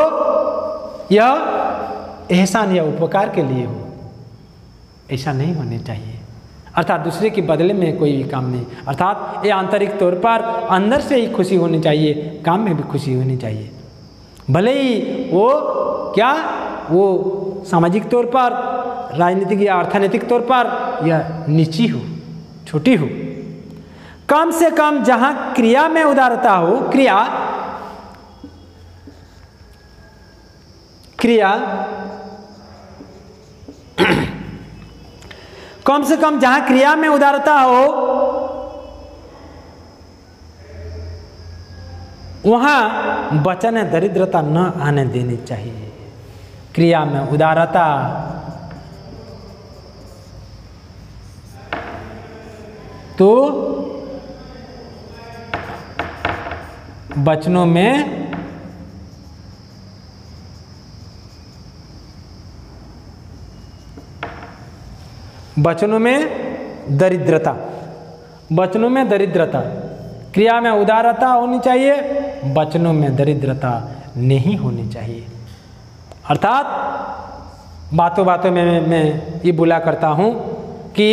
Speaker 1: यह एहसान या उपकार के लिए हो, ऐसा नहीं होने चाहिए। अर्थात दूसरे के बदले में कोई भी काम नहीं, अर्थात ये आंतरिक तौर पर अंदर से ही खुशी होनी चाहिए, काम में भी खुशी होनी चाहिए, भले ही वो क्या, वो सामाजिक तौर पर, राजनीतिक या अर्थनैतिक तौर पर यह नीची हो, छोटी हो। कम से कम जहां क्रिया में उदारता हो, क्रिया क्रिया कम से कम जहां क्रिया में उदारता हो वहां वचन दरिद्रता न आने देनी चाहिए। क्रिया में उदारता, तो वचनों में वचनों में दरिद्रता, वचनों में दरिद्रता, क्रिया में उदारता होनी चाहिए, वचनों में दरिद्रता नहीं होनी चाहिए। अर्थात बातों बातों में मैं, मैं ये बोला करता हूँ कि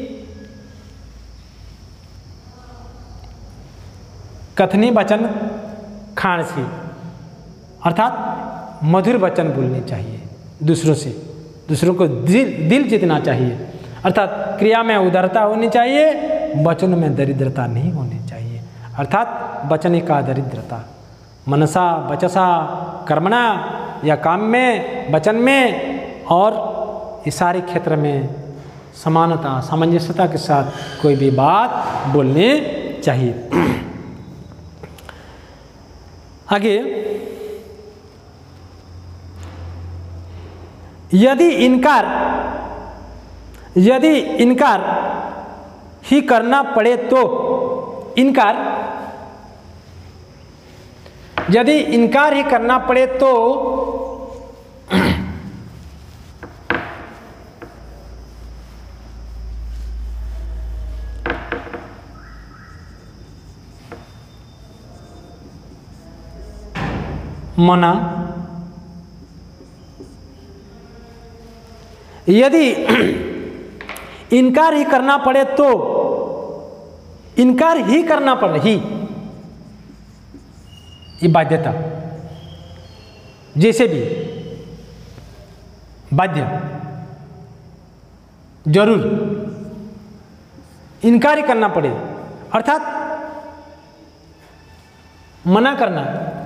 Speaker 1: कथनी वचन खांसी, अर्थात मधुर वचन बोलने चाहिए दूसरों से, दूसरों को दिल दिल जीतना चाहिए। अर्थात क्रिया में उदारता होनी चाहिए, वचन में दरिद्रता नहीं होनी चाहिए। अर्थात वचन का दरिद्रता, मनसा वचसा कर्मणा, या काम में, वचन में और इस सारे क्षेत्र में समानता, सामंजस्यता के साथ कोई भी बात बोलनी चाहिए। आगे, यदि इनकार यदि इनकार ही करना पड़े तो इनकार यदि इनकार ही करना पड़े तो मना, यदि इनकार ही करना पड़े तो इनकार ही करना पड़े, ही ये बाध्यता, जैसे भी बाध्य, जरूर इनकार ही करना पड़े, अर्थात मना करना,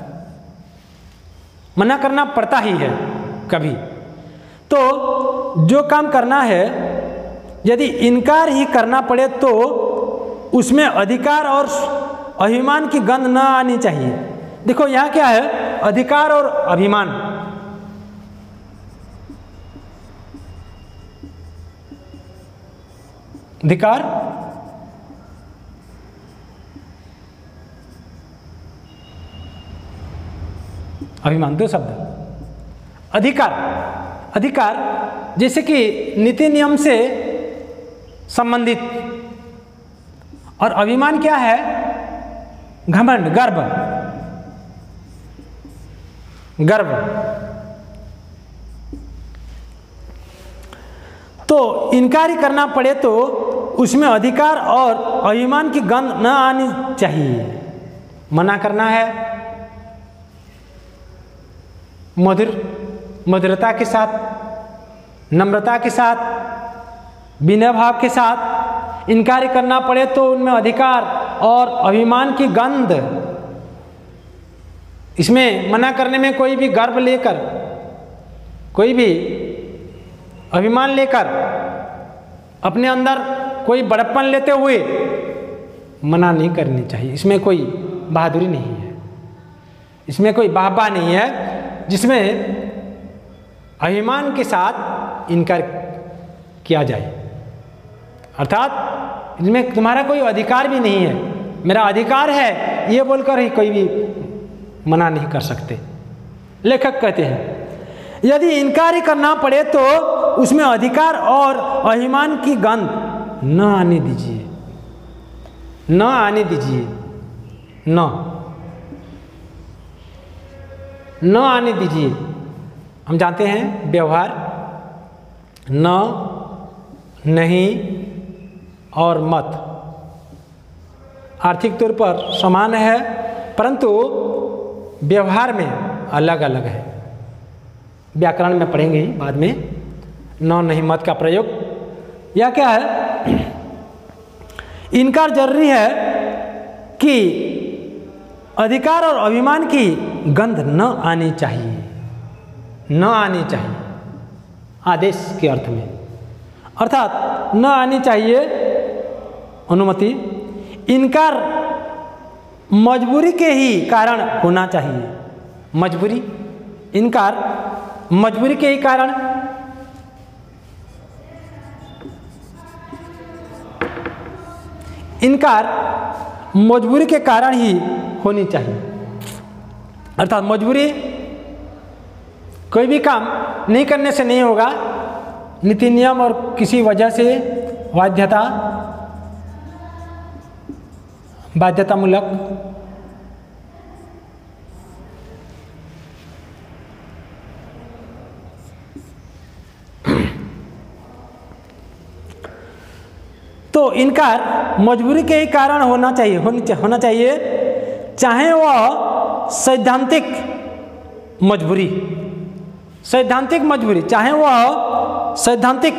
Speaker 1: मना करना पड़ता ही है कभी। तो जो काम करना है यदि इनकार ही करना पड़े तो उसमें अधिकार और अभिमान की गंध न आनी चाहिए। देखो यहाँ क्या है, अधिकार और अभिमान। अधिकार अभिमान, दो शब्द। अधिकार अधिकार जैसे कि नीति नियम से संबंधित, और अभिमान क्या है, घमंड, गर्व, गर्व। तो इनकार ही करना पड़े तो उसमें अधिकार और अभिमान की गंध न आनी चाहिए। मना करना है मधुर मधुरता के साथ, नम्रता के साथ, विनय भाव के साथ। इनकार करना पड़े तो उनमें अधिकार और अभिमान की गंध, इसमें मना करने में कोई भी गर्व लेकर, कोई भी अभिमान लेकर, अपने अंदर कोई बड़प्पन लेते हुए मना नहीं करनी चाहिए। इसमें कोई बहादुरी नहीं है, इसमें कोई वाहवाह नहीं है जिसमें अभिमान के साथ इनकार किया जाए। अर्थात इसमें तुम्हारा कोई अधिकार भी नहीं है, मेरा अधिकार है ये बोलकर ही कोई भी मना नहीं कर सकते। लेखक कहते हैं यदि इनकार ही करना पड़े तो उसमें अधिकार और अभिमान की गंध न आने दीजिए, न आने दीजिए, न न आने दीजिए। हम जानते हैं व्यवहार न, नहीं और मत आर्थिक तौर पर समान है, परंतु व्यवहार में अलग अलग है। व्याकरण में पढ़ेंगे ही बाद में। न, नहीं, मत का प्रयोग यह क्या है, इनकार जरूरी है कि अधिकार और अभिमान की गंध न आनी चाहिए, न आनी चाहिए आदेश के अर्थ में, अर्थात न आनी चाहिए अनुमति। इनकार मजबूरी के ही कारण होना चाहिए, मजबूरी, इनकार मजबूरी के ही कारण, इनकार मजबूरी के कारण ही होनी चाहिए, अर्थात मजबूरी, कोई भी काम नहीं करने से नहीं होगा, नीति नियम और किसी वजह से बाध्यता, बाध्यतामूलक, तो इनकार मजबूरी के ही कारण होना चाहिए, होना चाहिए, चाहे वह सैद्धांतिक मजबूरी, सैद्धांतिक मजबूरी, चाहे वह सैद्धांतिक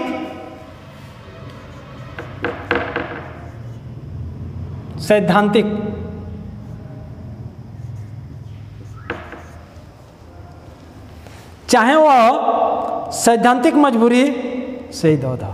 Speaker 1: सैद्धांतिक चाहे वह सैद्धांतिक मजबूरी सही दौदा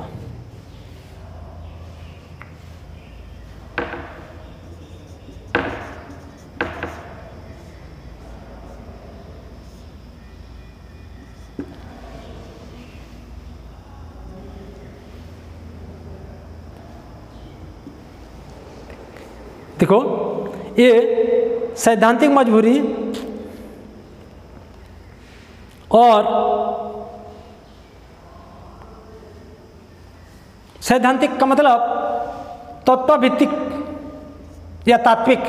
Speaker 1: देखो, ये सैद्धांतिक मजबूरी और सैद्धांतिक का मतलब तत्वभित्तिक या तात्विक,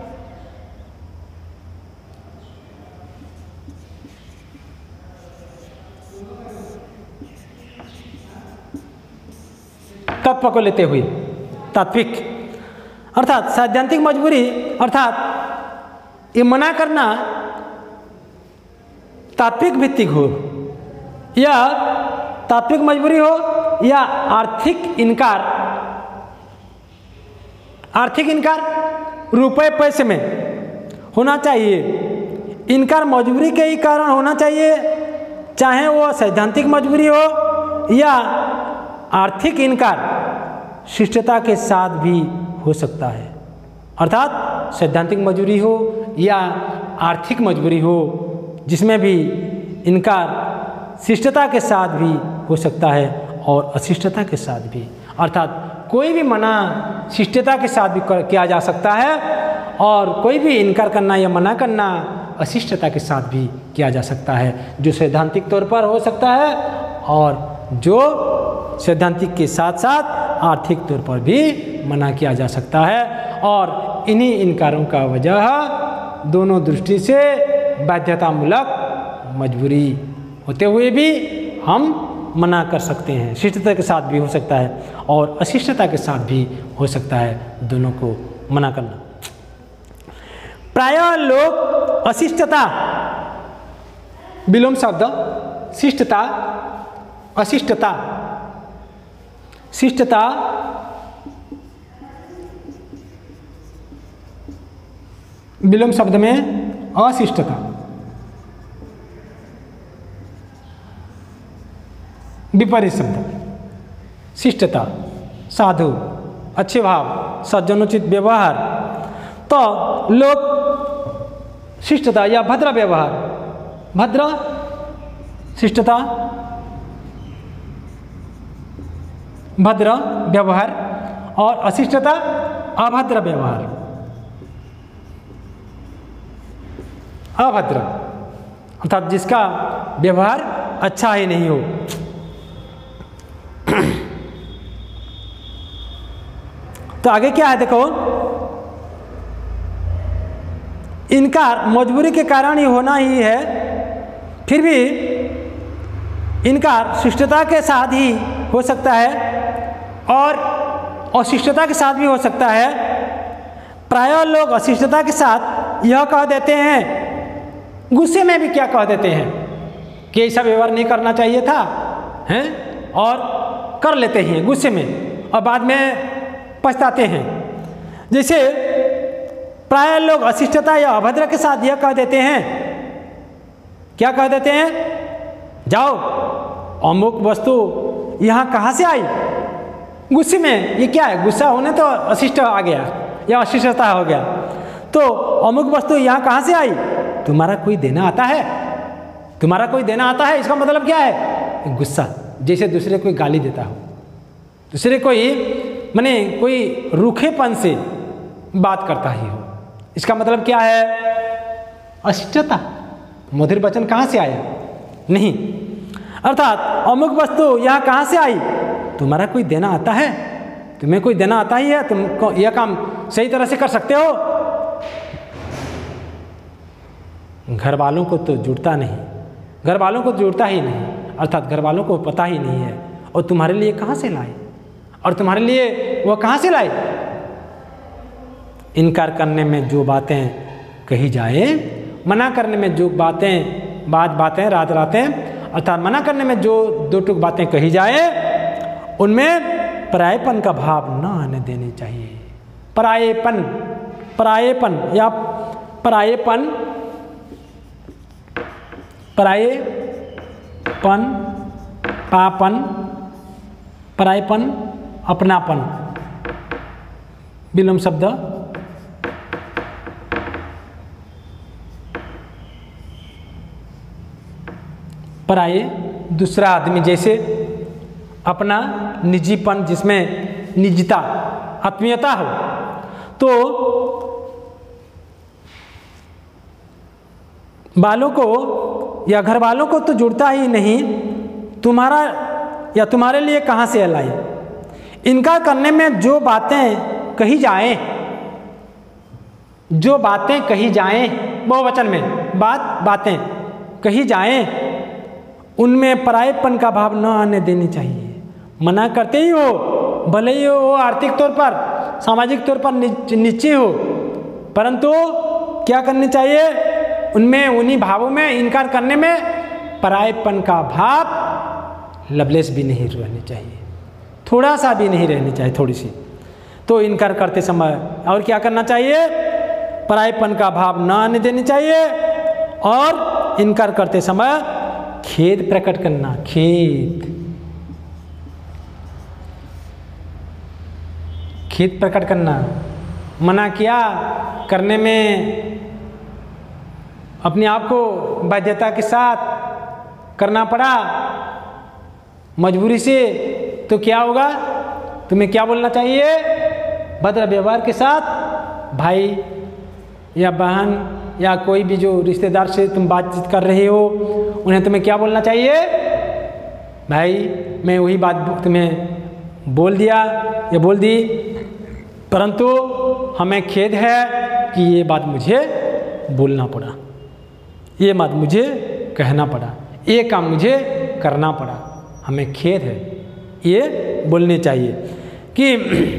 Speaker 1: तत्व को लेते हुए तात्विक, अर्थात सैद्धांतिक मजबूरी अर्थात ये मना करना तात्विक भित्तिक हो या तात्विक मजबूरी हो या आर्थिक इनकार, आर्थिक इनकार रुपए पैसे में होना चाहिए। इनकार मजबूरी के ही कारण होना चाहिए, चाहे वो सैद्धांतिक मजबूरी हो या आर्थिक इनकार शिष्टता के साथ भी हो सकता है, अर्थात सैद्धांतिक मजबूरी हो या आर्थिक मजबूरी हो, जिसमें भी इनकार शिष्टता के साथ भी हो सकता है और अशिष्टता के साथ भी, अर्थात कोई भी मना शिष्टता के साथ भी किया जा सकता है और कोई भी इनकार करना या मना करना अशिष्टता के साथ भी किया जा सकता है, जो सैद्धांतिक तौर पर हो सकता है और जो सैद्धांतिक के साथ साथ आर्थिक तौर पर भी मना किया जा सकता है। और इन्हीं इनकारों का वजह दोनों दृष्टि से बाध्यतामूलक मजबूरी होते हुए भी हम मना कर सकते हैं, शिष्टता के साथ भी हो सकता है और अशिष्टता के साथ भी हो सकता है, दोनों को मना करना। प्रायः लोग अशिष्टता, विलोम शब्द, शिष्टता, अशिष्टता, शिष्टता विलोम शब्द में अशिष्टता, विपरीत शब्द, शिष्टता, साधु, अच्छे भाव, सज्जनोचित व्यवहार, तो लोग शिष्टता या भद्र व्यवहार, भद्र शिष्टता, भद्र व्यवहार और अशिष्टता अभद्र व्यवहार, अभद्र अर्थात जिसका व्यवहार अच्छा ही नहीं हो। तो आगे क्या है देखो, इनकार मजबूरी के कारण ही होना ही है, फिर भी इनकार शिष्टता के साथ ही हो सकता है और अशिष्टता के साथ भी हो सकता है। प्रायः लोग अशिष्टता के साथ यह कह देते हैं, गुस्से में भी क्या कह देते हैं कि ऐसा व्यवहार नहीं करना चाहिए था, हैं, और कर लेते हैं गुस्से में और बाद में पछताते हैं। जैसे प्राय लोग अशिष्टता या अभद्र के साथ यह कह देते हैं, क्या कह देते हैं, जाओ अमुक वस्तु यहाँ कहाँ से आई। गुस्से में, ये क्या है, गुस्सा होने तो अशिष्ट आ गया या अशिष्टता हो गया। तो अमुक वस्तु यहाँ कहाँ से आई, तुम्हारा कोई देना आता है, तुम्हारा कोई देना आता है, इसका मतलब क्या है, गुस्सा। जैसे दूसरे कोई गाली देता हो, दूसरे कोई माने कोई रूखेपन से बात करता ही हो, इसका मतलब क्या है, अशिष्टता। मधुर वचन कहाँ से आया, नहीं। अर्थात अमुक वस्तु यहाँ कहाँ से आई, तुम्हारा कोई देना आता है, तुम्हें कोई देना आता ही है, तुम यह काम सही तरह से कर सकते हो। घर वालों को तो जुड़ता नहीं, घर वालों को जुड़ता ही नहीं, अर्थात घर वालों को पता ही नहीं है, और तुम्हारे लिए कहाँ से लाए, और तुम्हारे लिए वह कहाँ से लाए। इनकार करने में जो बातें कही जाए, मना करने में जो बातें बात बातें रात रातें अर्थात मना करने में जो दो टुक बातें कही जाए, उनमें परायेपन का भाव न आने देनी चाहिए। परायेपन, परायेपन या परायेपन, परायेपन, पापन, परायेपन, अपनापन, विलोम शब्द। पराये दूसरा आदमी, जैसे अपना निजीपन, जिसमें निजता आत्मीयता हो। तो बालों को या घर वालों को तो जुड़ता ही नहीं, तुम्हारा या तुम्हारे लिए कहाँ से लाई। इनकार करने में जो बातें कही जाएं, जो बातें कही जाएं, बहुवचन में बात बातें कही जाएं, उनमें परायेपन का भाव न आने देनी चाहिए। मना करते ही हो, भले ही वो आर्थिक तौर पर, सामाजिक तौर पर नीचे हो, परंतु क्या करनी चाहिए, उनमें उन्हीं भावों में, इनकार करने में परायेपन का भाव लबलेस भी नहीं रहनी चाहिए, थोड़ा सा भी नहीं रहनी चाहिए, थोड़ी सी। तो इनकार करते समय और क्या करना चाहिए, परायेपन का भाव न आने देनी चाहिए, और इनकार करते समय खेद प्रकट करना, खेद खेद प्रकट करना। मना किया करने में अपने आप को बाध्यता के साथ करना पड़ा, मजबूरी से, तो क्या होगा, तुम्हें क्या बोलना चाहिए, भद्र व्यवहार के साथ भाई या बहन या कोई भी जो रिश्तेदार से तुम बातचीत कर रहे हो, उन्हें तुम्हें क्या बोलना चाहिए, भाई मैं वही बात तुम्हें बोल दिया या बोल दी, परंतु हमें खेद है कि ये बात मुझे बोलना पड़ा, ये बात मुझे कहना पड़ा, ये काम मुझे करना पड़ा, हमें खेद है, ये बोलने चाहिए। कि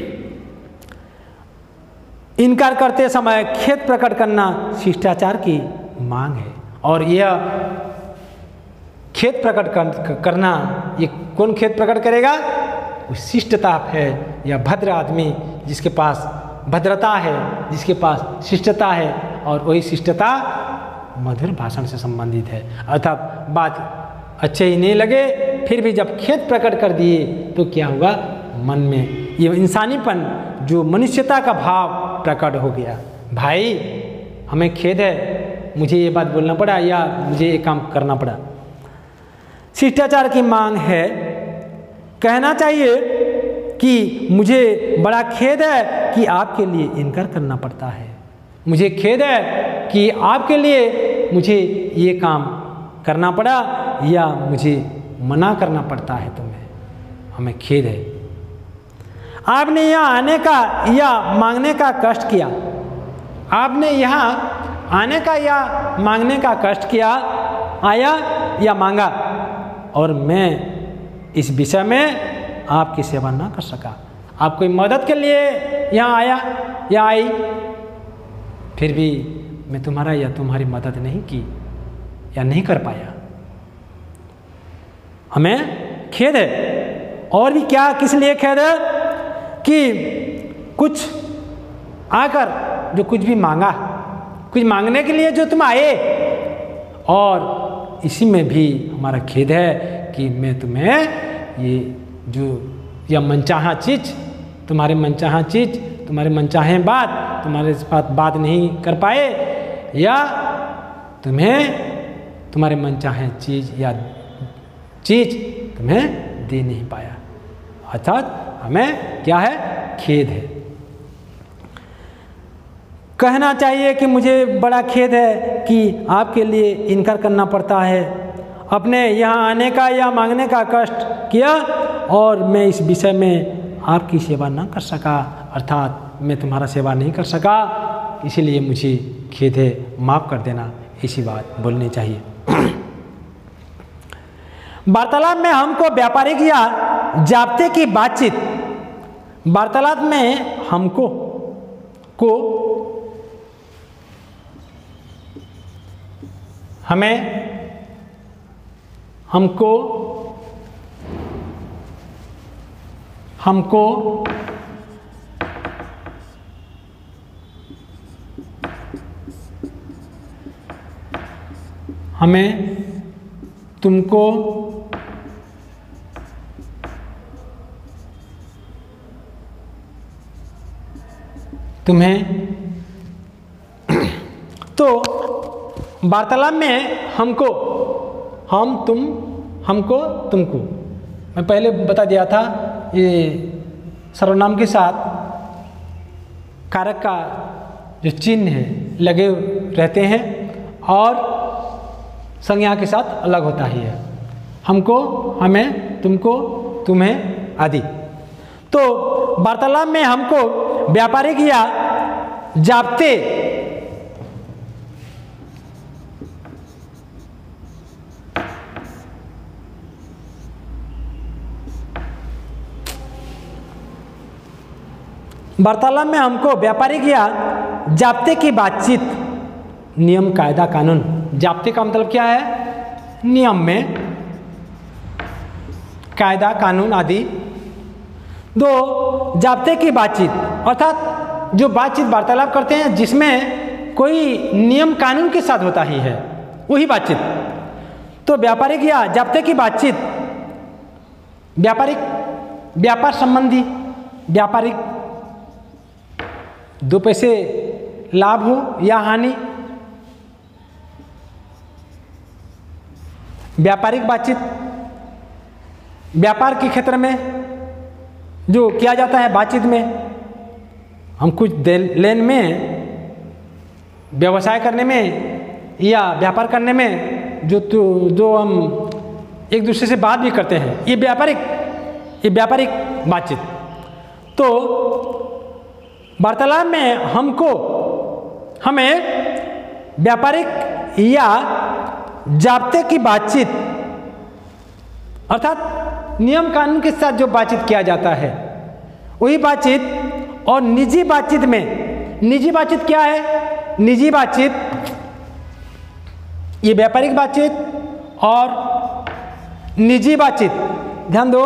Speaker 1: इनकार करते समय खेद प्रकट करना शिष्टाचार की मांग है, और यह खेद प्रकट कर, करना, ये कौन खेद प्रकट करेगा, वो शिष्टता है या भद्र आदमी जिसके पास भद्रता है, जिसके पास शिष्टता है, और वही शिष्टता मधुर भाषण से संबंधित है। अर्थात बात अच्छे ही नहीं लगे, फिर भी जब खेद प्रकट कर दिए तो क्या हुआ, मन में ये इंसानीपन, जो मनुष्यता का भाव प्रकट हो गया। भाई हमें खेद है, मुझे ये बात बोलना पड़ा या मुझे ये काम करना पड़ा। शिष्टाचार की मांग है, कहना चाहिए कि मुझे बड़ा खेद है कि आपके लिए इनकार करना पड़ता है, मुझे खेद है कि आपके लिए मुझे ये काम करना पड़ा या मुझे मना करना पड़ता है तुम्हें, हमें खेद है। आपने यहाँ आने का या मांगने का कष्ट किया, आपने यहाँ आने का या मांगने का कष्ट किया, आया या मांगा, और मैं इस विषय में आपकी सेवा ना कर सका। आप कोई मदद के लिए यहाँ आया या आई, फिर भी मैं तुम्हारा या तुम्हारी मदद नहीं की या नहीं कर पाया, हमें खेद है। और भी क्या, किस लिए खेद है, कि कुछ आकर जो कुछ भी मांगा, कुछ मांगने के लिए जो तुम आए, और इसी में भी हमारा खेद है कि मैं तुम्हें ये जो यह मनचाहा चीज, तुम्हारे मनचाहा चीज, तुम्हारे मनचाहे बात, तुम्हारे साथ बात नहीं कर पाए, या तुम्हें तुम्हारे मनचाहे चीज या चीज तुम्हें दे नहीं पाया। अर्थात हमें क्या है, खेद है। कहना चाहिए कि मुझे बड़ा खेद है कि आपके लिए इनकार करना पड़ता है, अपने यहाँ आने का या मांगने का कष्ट किया और मैं इस विषय में आपकी सेवा ना कर सका, अर्थात मैं तुम्हारा सेवा नहीं कर सका, इसीलिए मुझे खेद है, माफ़ कर देना, ऐसी बात बोलनी चाहिए। वार्तालाप में हमको व्यापारिक या जाब्ते की बातचीत, वार्तालाप में हमको को हमें हमको हमको हमें तुमको तुम्हें तो वार्तालाप में हमको, हम तुम, हमको तुमको, मैं पहले बता दिया था, ये सर्वनाम के साथ कारक का जो चिन्ह है लगे रहते हैं और संज्ञा के साथ अलग होता ही है। हमको, हमें, तुमको, तुम्हें आदि। तो वार्तालाप में हमको व्यापारिक या जाब्ते वार्तालाप में हमको व्यापारिक या जाब्ते की बातचीत, नियम कायदा कानून, जाब्ते का मतलब क्या है, नियम में कायदा कानून आदि, दो जाब्ते की बातचीत अर्थात जो बातचीत वार्तालाप करते हैं जिसमें कोई नियम कानून के साथ होता ही है, वही बातचीत। तो व्यापारिक या जाब्ते की बातचीत, व्यापारिक व्यापार संबंधी, व्यापारिक दो पैसे लाभ हो या हानि, व्यापारिक बातचीत व्यापार के क्षेत्र में जो किया जाता है बातचीत में, हम कुछ लेन में, व्यवसाय करने में या व्यापार करने में जो तो जो हम एक दूसरे से बात भी करते हैं, ये व्यापारिक ये व्यापारिक बातचीत। तो वार्तालाप में हमको हमें व्यापारिक या जाब्ते की बातचीत अर्थात नियम कानून के साथ जो बातचीत किया जाता है वही बातचीत, और निजी बातचीत में, निजी बातचीत क्या है, निजी बातचीत ये व्यापारिक बातचीत और निजी बातचीत, ध्यान दो,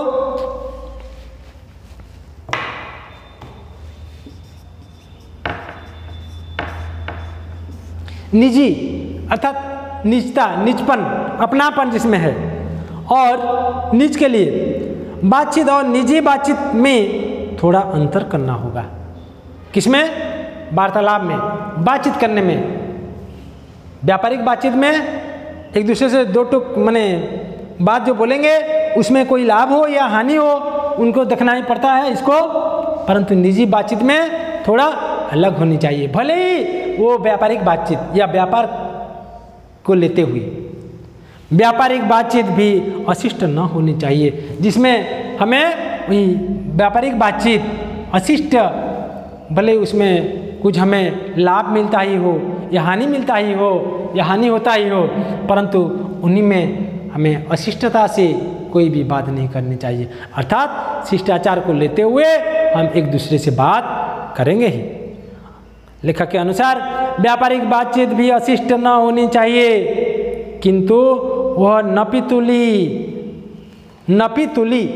Speaker 1: निजी अर्थात निजता, निजपन, अपनापन जिसमें है, और निज के लिए बातचीत और निजी बातचीत में थोड़ा अंतर करना होगा। किसमें, वार्तालाप में, बातचीत करने में। व्यापारिक बातचीत में एक दूसरे से दो टुक माने बात जो बोलेंगे उसमें कोई लाभ हो या हानि हो उनको देखना ही पड़ता है इसको, परंतु निजी बातचीत में थोड़ा अलग होनी चाहिए, भले ही वो व्यापारिक बातचीत या व्यापार को लेते हुए। व्यापारिक बातचीत भी अशिष्ट न होनी चाहिए, जिसमें हमें वही व्यापारिक बातचीत अशिष्ट, भले उसमें कुछ हमें लाभ मिलता ही हो या हानि मिलता ही हो या हानि होता ही हो, परंतु उन्हीं में हमें अशिष्टता से कोई भी बात नहीं करनी चाहिए। अर्थात शिष्टाचार को लेते हुए हम एक दूसरे से बात करेंगे ही। लेखक के अनुसार व्यापारिक बातचीत भी अशिष्ट न होनी चाहिए, किंतु वह नपितुली नपितुली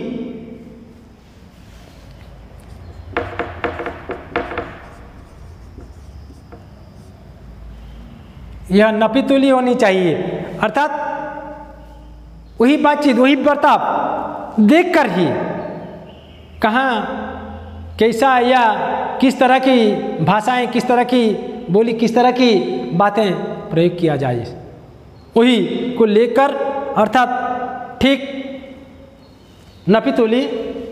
Speaker 1: यह नपीतुली होनी चाहिए, अर्थात वही बातचीत, वही बर्ताव देखकर ही कहाँ कैसा या किस तरह की भाषाएं, किस तरह की बोली, किस तरह की बातें प्रयोग किया जाए, वही को लेकर अर्थात ठीक नपीतुली,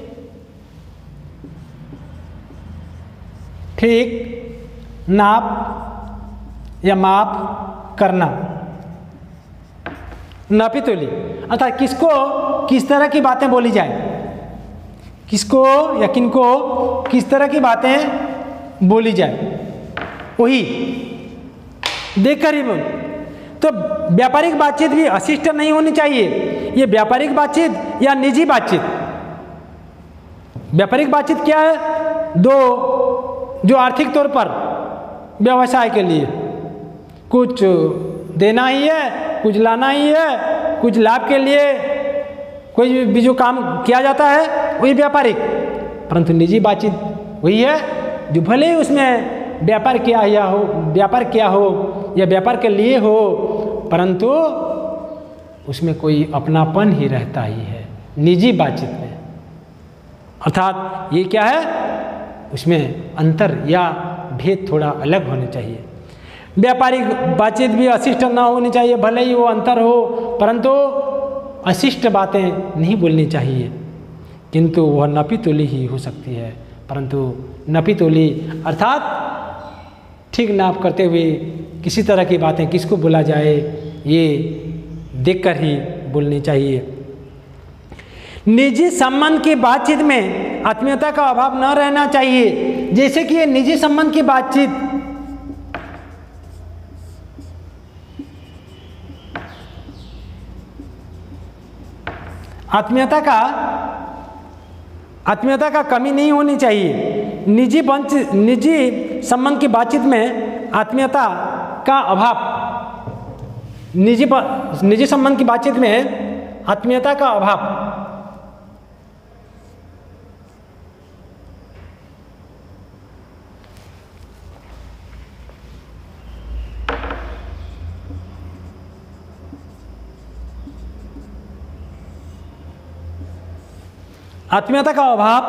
Speaker 1: ठीक नाप या माप करना। नपीतुली अर्थात किसको किस तरह की बातें बोली जाए, किसको या किनको किस तरह की बातें बोली जाए, वही देखकर ही बोल। तो व्यापारिक बातचीत भी अशिष्ट नहीं होनी चाहिए। ये व्यापारिक बातचीत या निजी बातचीत, व्यापारिक बातचीत क्या है? दो जो आर्थिक तौर पर व्यवसाय के लिए कुछ देना ही है, कुछ लाना ही है, कुछ लाभ के लिए कोई भी जो काम किया जाता है वही व्यापारिक। परंतु निजी बातचीत वही है जो भले ही उसमें व्यापार किया या हो, व्यापार किया हो या व्यापार के लिए हो, परंतु उसमें कोई अपनापन ही रहता ही है निजी बातचीत में। अर्थात ये क्या है, उसमें अंतर या भेद थोड़ा अलग होने चाहिए। व्यापारिक बातचीत भी अशिष्ट ना होनी चाहिए, भले ही वो अंतर हो, परंतु अशिष्ट बातें नहीं बोलनी चाहिए, किंतु वह नपीतुली ही हो सकती है। परंतु नपीतुली अर्थात ठीक नाप करते हुए किसी तरह की बातें किसको बोला जाए ये देखकर ही बोलनी चाहिए। निजी संबंध की बातचीत में आत्मीयता का अभाव न रहना चाहिए। जैसे कि ये निजी संबंध की बातचीत आत्मीयता का आत्मीयता का कमी नहीं होनी चाहिए। निजी पंच निजी संबंध की बातचीत में आत्मीयता का अभाव, निजी निजी संबंध की बातचीत में आत्मीयता का अभाव आत्मीयता का अभाव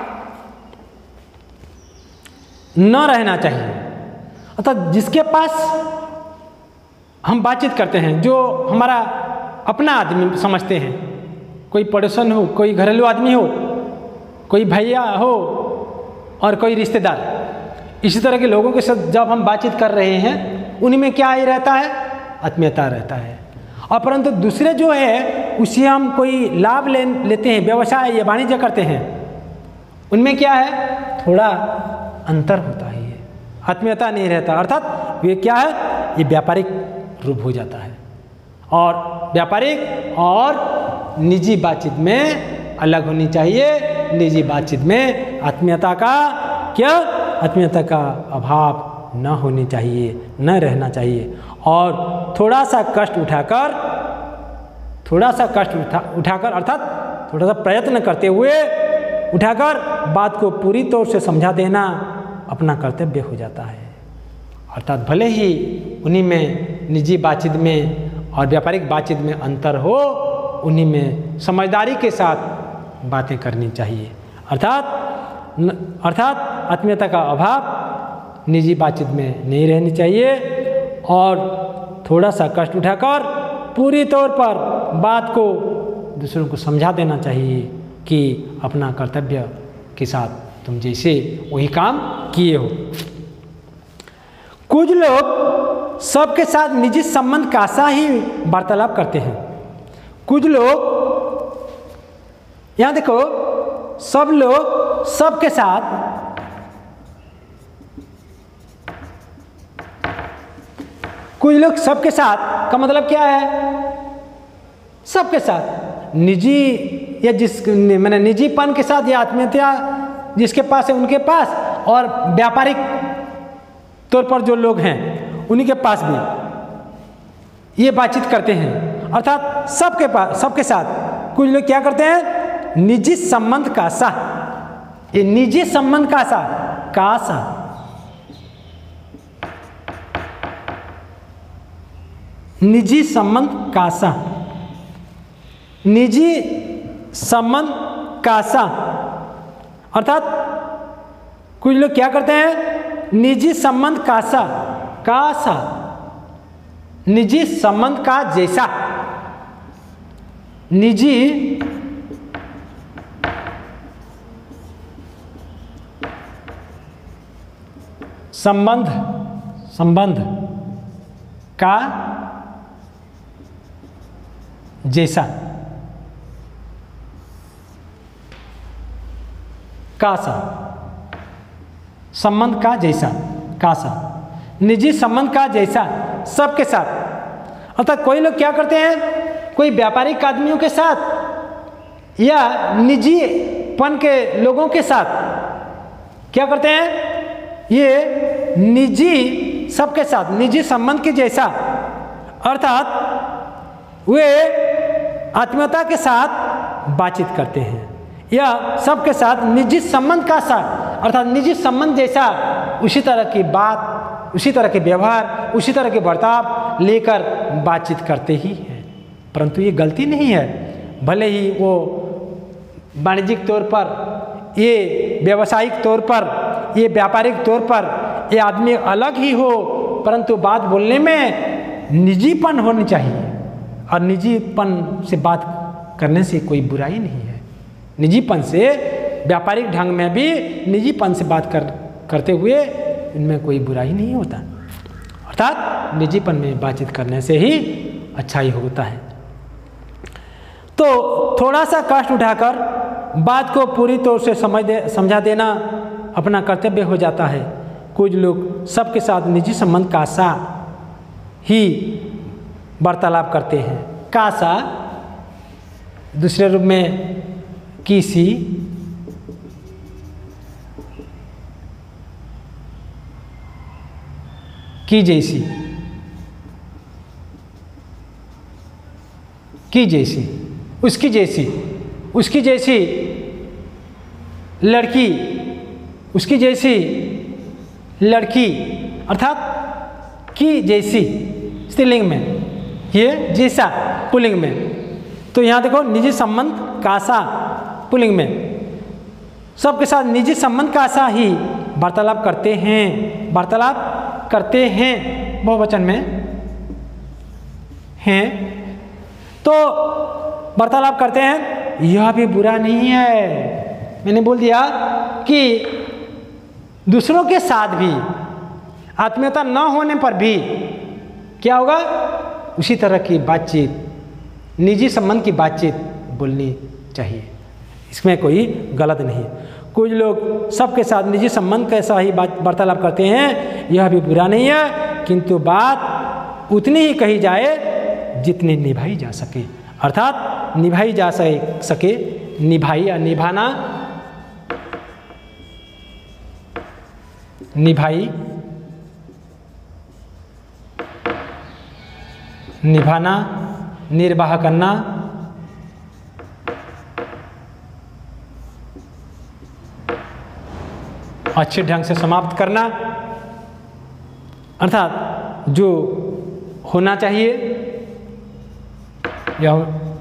Speaker 1: न रहना चाहिए। अर्थात जिसके पास हम बातचीत करते हैं, जो हमारा अपना आदमी समझते हैं, कोई पड़ोसन हो, कोई घरेलू आदमी हो, कोई भैया हो और कोई रिश्तेदार, इसी तरह के लोगों के साथ जब हम बातचीत कर रहे हैं उन्हीं में क्या ही रहता है, आत्मीयता रहता है। और परंतु दूसरे जो है उसे हम कोई लाभ ले लेते हैं, व्यवसाय या वाणिज्य करते हैं, उनमें क्या है, थोड़ा अंतर होता ही है, आत्मीयता नहीं रहता। अर्थात ये क्या है, ये व्यापारिक रूप हो जाता है। और व्यापारिक और निजी बातचीत में अलग होनी चाहिए। निजी बातचीत में आत्मीयता का क्या, आत्मीयता का अभाव न होनी चाहिए, न रहना चाहिए। और थोड़ा सा कष्ट उठाकर थोड़ा सा कष्ट उठा उठाकर अर्थात थोड़ा सा प्रयत्न करते हुए उठाकर बात को पूरी तौर से समझा देना अपना कर्तव्य हो जाता है। अर्थात भले ही उन्हीं में निजी बातचीत में और व्यापारिक बातचीत में अंतर हो, उन्हीं में समझदारी के साथ बातें करनी चाहिए। अर्थात अर्थात आत्मीयता का अभाव निजी बातचीत में नहीं रहनी चाहिए और थोड़ा सा कष्ट उठाकर पूरी तौर पर बात को दूसरों को समझा देना चाहिए कि अपना कर्तव्य के साथ तुम जैसे वही काम किए हो। कुछ लोग सबके साथ निजी संबंध का सा ही वार्तालाप करते हैं। कुछ लोग, यहाँ देखो, सब लोग सबके साथ कुछ लोग सबके साथ का मतलब क्या है, सबके साथ निजी या जिस मैंने निजीपन के साथ या आत्मीयता जिसके पास है उनके पास, और व्यापारिक तौर पर जो लोग हैं उन्हीं के पास भी ये बातचीत करते हैं। अर्थात सबके पास सबके साथ कुछ लोग क्या करते हैं, निजी संबंध का सा, ये निजी संबंध का सा का सा निजी संबंध कासा, निजी संबंध कासा, अर्थात कुछ लोग क्या करते हैं, निजी संबंध कासा, कासा निजी संबंध का जैसा, निजी संबंध संबंध का जैसा, कासा संबंध का जैसा, कासा निजी संबंध का जैसा सबके साथ। अर्थात कोई लोग क्या करते हैं, कोई व्यापारिक आदमियों के साथ या निजीपन के लोगों के साथ क्या करते हैं, ये निजी सबके साथ निजी संबंध के जैसा, अर्थात वे आत्मीयता के साथ बातचीत करते हैं या सबके साथ निजी संबंध का साथ, अर्थात निजी संबंध जैसा उसी तरह की बात, उसी तरह के व्यवहार, उसी तरह के बर्ताव लेकर बातचीत करते ही हैं। परंतु ये गलती नहीं है, भले ही वो वाणिज्यिक तौर पर, ये व्यावसायिक तौर पर, ये व्यापारिक तौर पर ये आदमी अलग ही हो, परंतु बात बोलने में निजीपन होनी चाहिए और निजीपन से बात करने से कोई बुराई नहीं है। निजीपन से, व्यापारिक ढंग में भी निजीपन से बात कर करते हुए इनमें कोई बुराई नहीं होता, अर्थात निजीपन में बातचीत करने से ही अच्छा ही होता है। तो थोड़ा सा कष्ट उठाकर बात को पूरी तौर से समझ दे समझा देना अपना कर्तव्य हो जाता है। कुछ लोग सबके साथ निजी संबंध का सा ही वार्तालाप करते हैं, कासा दूसरे रूप में किसी, की जैसी, की जैसी, उसकी जैसी, उसकी जैसी लड़की, उसकी जैसी लड़की, अर्थात की जैसी स्त्रीलिंग में, ये जैसा पुल्लिंग में। तो यहाँ देखो निजी संबंध कासा पुल्लिंग में, सबके साथ निजी संबंध कासा ही वार्तालाप करते हैं, वार्तालाप करते हैं बहुवचन में हैं, तो वार्तालाप करते हैं, यह भी बुरा नहीं है। मैंने बोल दिया कि दूसरों के साथ भी आत्मीयता न होने पर भी क्या होगा, उसी तरह की बातचीत, निजी संबंध की बातचीत बोलनी चाहिए, इसमें कोई गलत नहीं। कुछ लोग सबके साथ निजी संबंध कैसा ही बात वार्तालाप करते हैं, यह भी बुरा नहीं है, किंतु बात उतनी ही कही जाए जितनी निभाई जा सके, अर्थात निभाई जा सके, निभाई या निभाना, निभाई निभाना, निर्वाह करना, अच्छे ढंग से समाप्त करना, अर्थात जो होना चाहिए या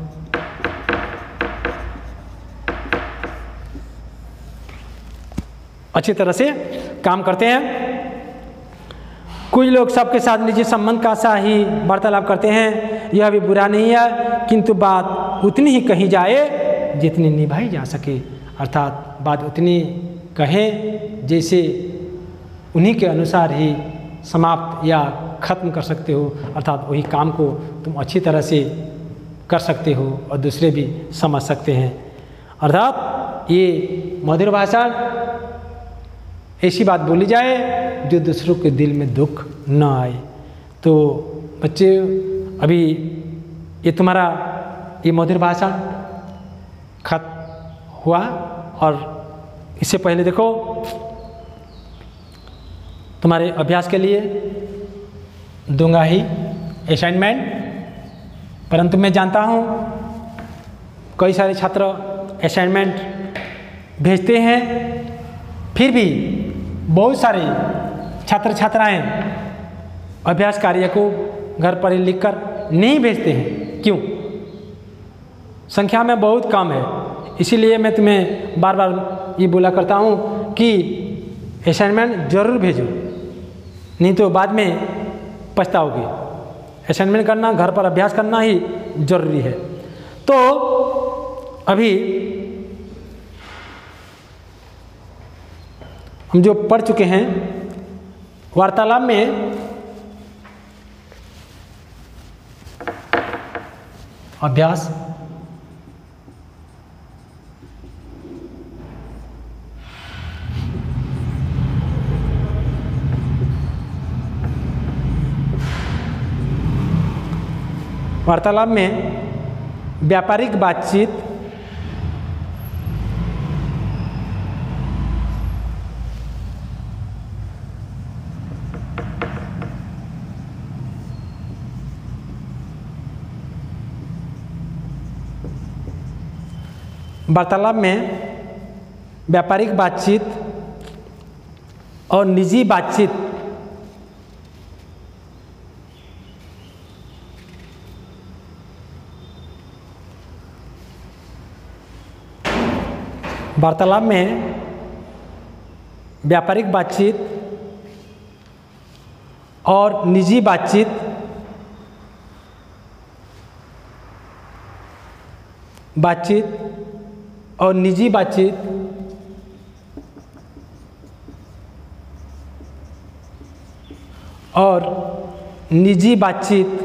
Speaker 1: अच्छी तरह से काम करते हैं। कुछ लोग सबके साथ निजी संबंध का सा ही वार्तालाप करते हैं, यह भी बुरा नहीं है, किंतु बात उतनी ही कही जाए जितनी निभाई जा सके, अर्थात बात उतनी कहें जैसे उन्हीं के अनुसार ही समाप्त या ख़त्म कर सकते हो, अर्थात वही काम को तुम अच्छी तरह से कर सकते हो और दूसरे भी समझ सकते हैं। अर्थात ये मधुर भाषा ऐसी बात बोली जाए जो दूसरों के दिल में दुख न आए। तो बच्चे, अभी ये तुम्हारा ये मधुर भाषण खत्म हुआ और इससे पहले देखो तुम्हारे अभ्यास के लिए दूंगा ही असाइनमेंट, परंतु मैं जानता हूँ कई सारे छात्र असाइनमेंट भेजते हैं, फिर भी बहुत सारे छात्र छात्राएं अभ्यास कार्य को घर पर ही लिखकर नहीं भेजते हैं। क्यों? संख्या में बहुत कम है, इसीलिए मैं तुम्हें बार बार ये बोला करता हूँ कि असाइनमेंट ज़रूर भेजो, नहीं तो बाद में पछताओगे। असाइनमेंट करना, घर पर अभ्यास करना ही जरूरी है। तो अभी हम जो पढ़ चुके हैं वार्तालाप में, अभ्यास वार्तालाप में व्यापारिक बातचीत वार्तालाप में व्यापारिक बातचीत और निजी बातचीत वार्तालाप में व्यापारिक बातचीत और निजी बातचीत बातचीत और निजी बातचीत और निजी बातचीत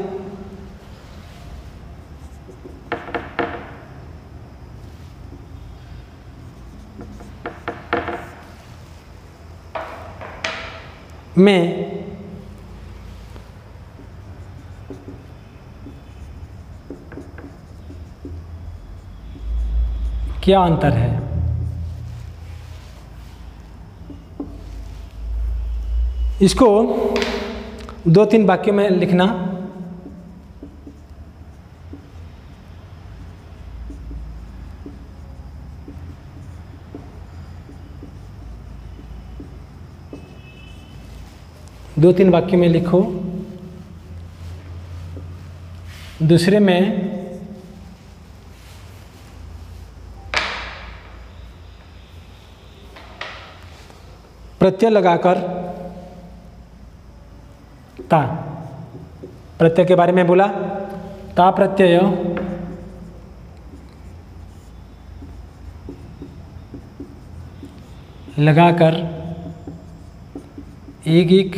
Speaker 1: में क्या अंतर है? इसको दो तीन वाक्यों में लिखना। दो तीन वाक्य में लिखो। दूसरे में प्रत्यय लगाकर, ता प्रत्यय के बारे में बोला, ता प्रत्यय लगाकर एक एक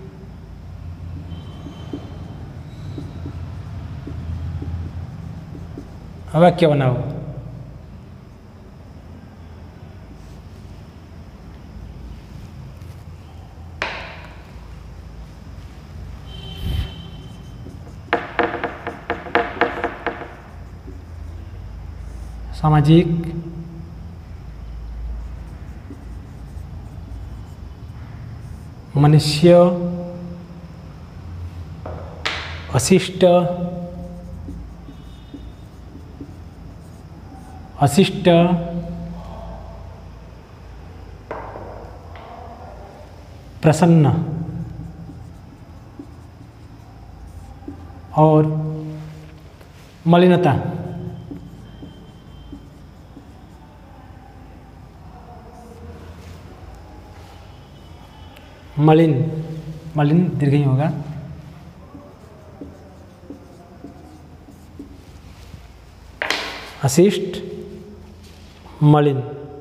Speaker 1: वाक्य बनाओ। सामाजिक मनुष्य अशिष्ट अशिष्ट प्रसन्न और मलिनता। मलिन, मलिन दीर्घ ही होगा। अशिष्ट, मलिन।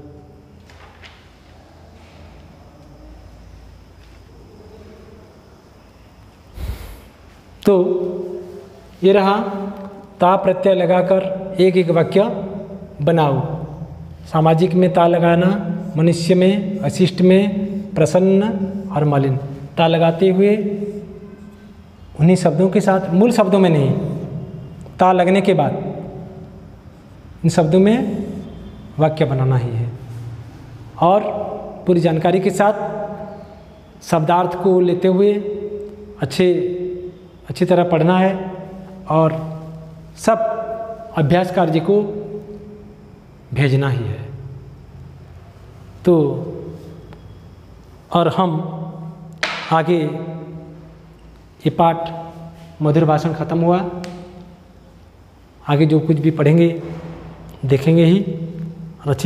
Speaker 1: तो ये रहा, ता प्रत्यय लगाकर एक एक वाक्य बनाओ। सामाजिक में ता लगाना, मनुष्य में, अशिष्ट में, प्रसन्न और मलिन, ता लगाते हुए उन्हीं शब्दों के साथ, मूल शब्दों में नहीं, ता लगने के बाद इन शब्दों में वाक्य बनाना ही है। और पूरी जानकारी के साथ शब्दार्थ को लेते हुए अच्छे अच्छी तरह पढ़ना है और सब अभ्यास कार्य को भेजना ही है। तो और हम आगे ये पाठ मधुर भाषण खत्म हुआ। आगे जो कुछ भी पढ़ेंगे देखेंगे ही और अच्छी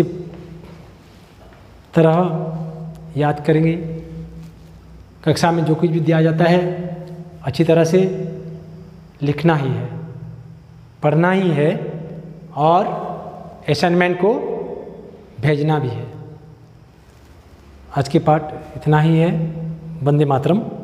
Speaker 1: तरह याद करेंगे। कक्षा में जो कुछ भी दिया जाता है अच्छी तरह से लिखना ही है, पढ़ना ही है और असाइनमेंट को भेजना भी है। आज के पाठ इतना ही है। वंदे मातरम।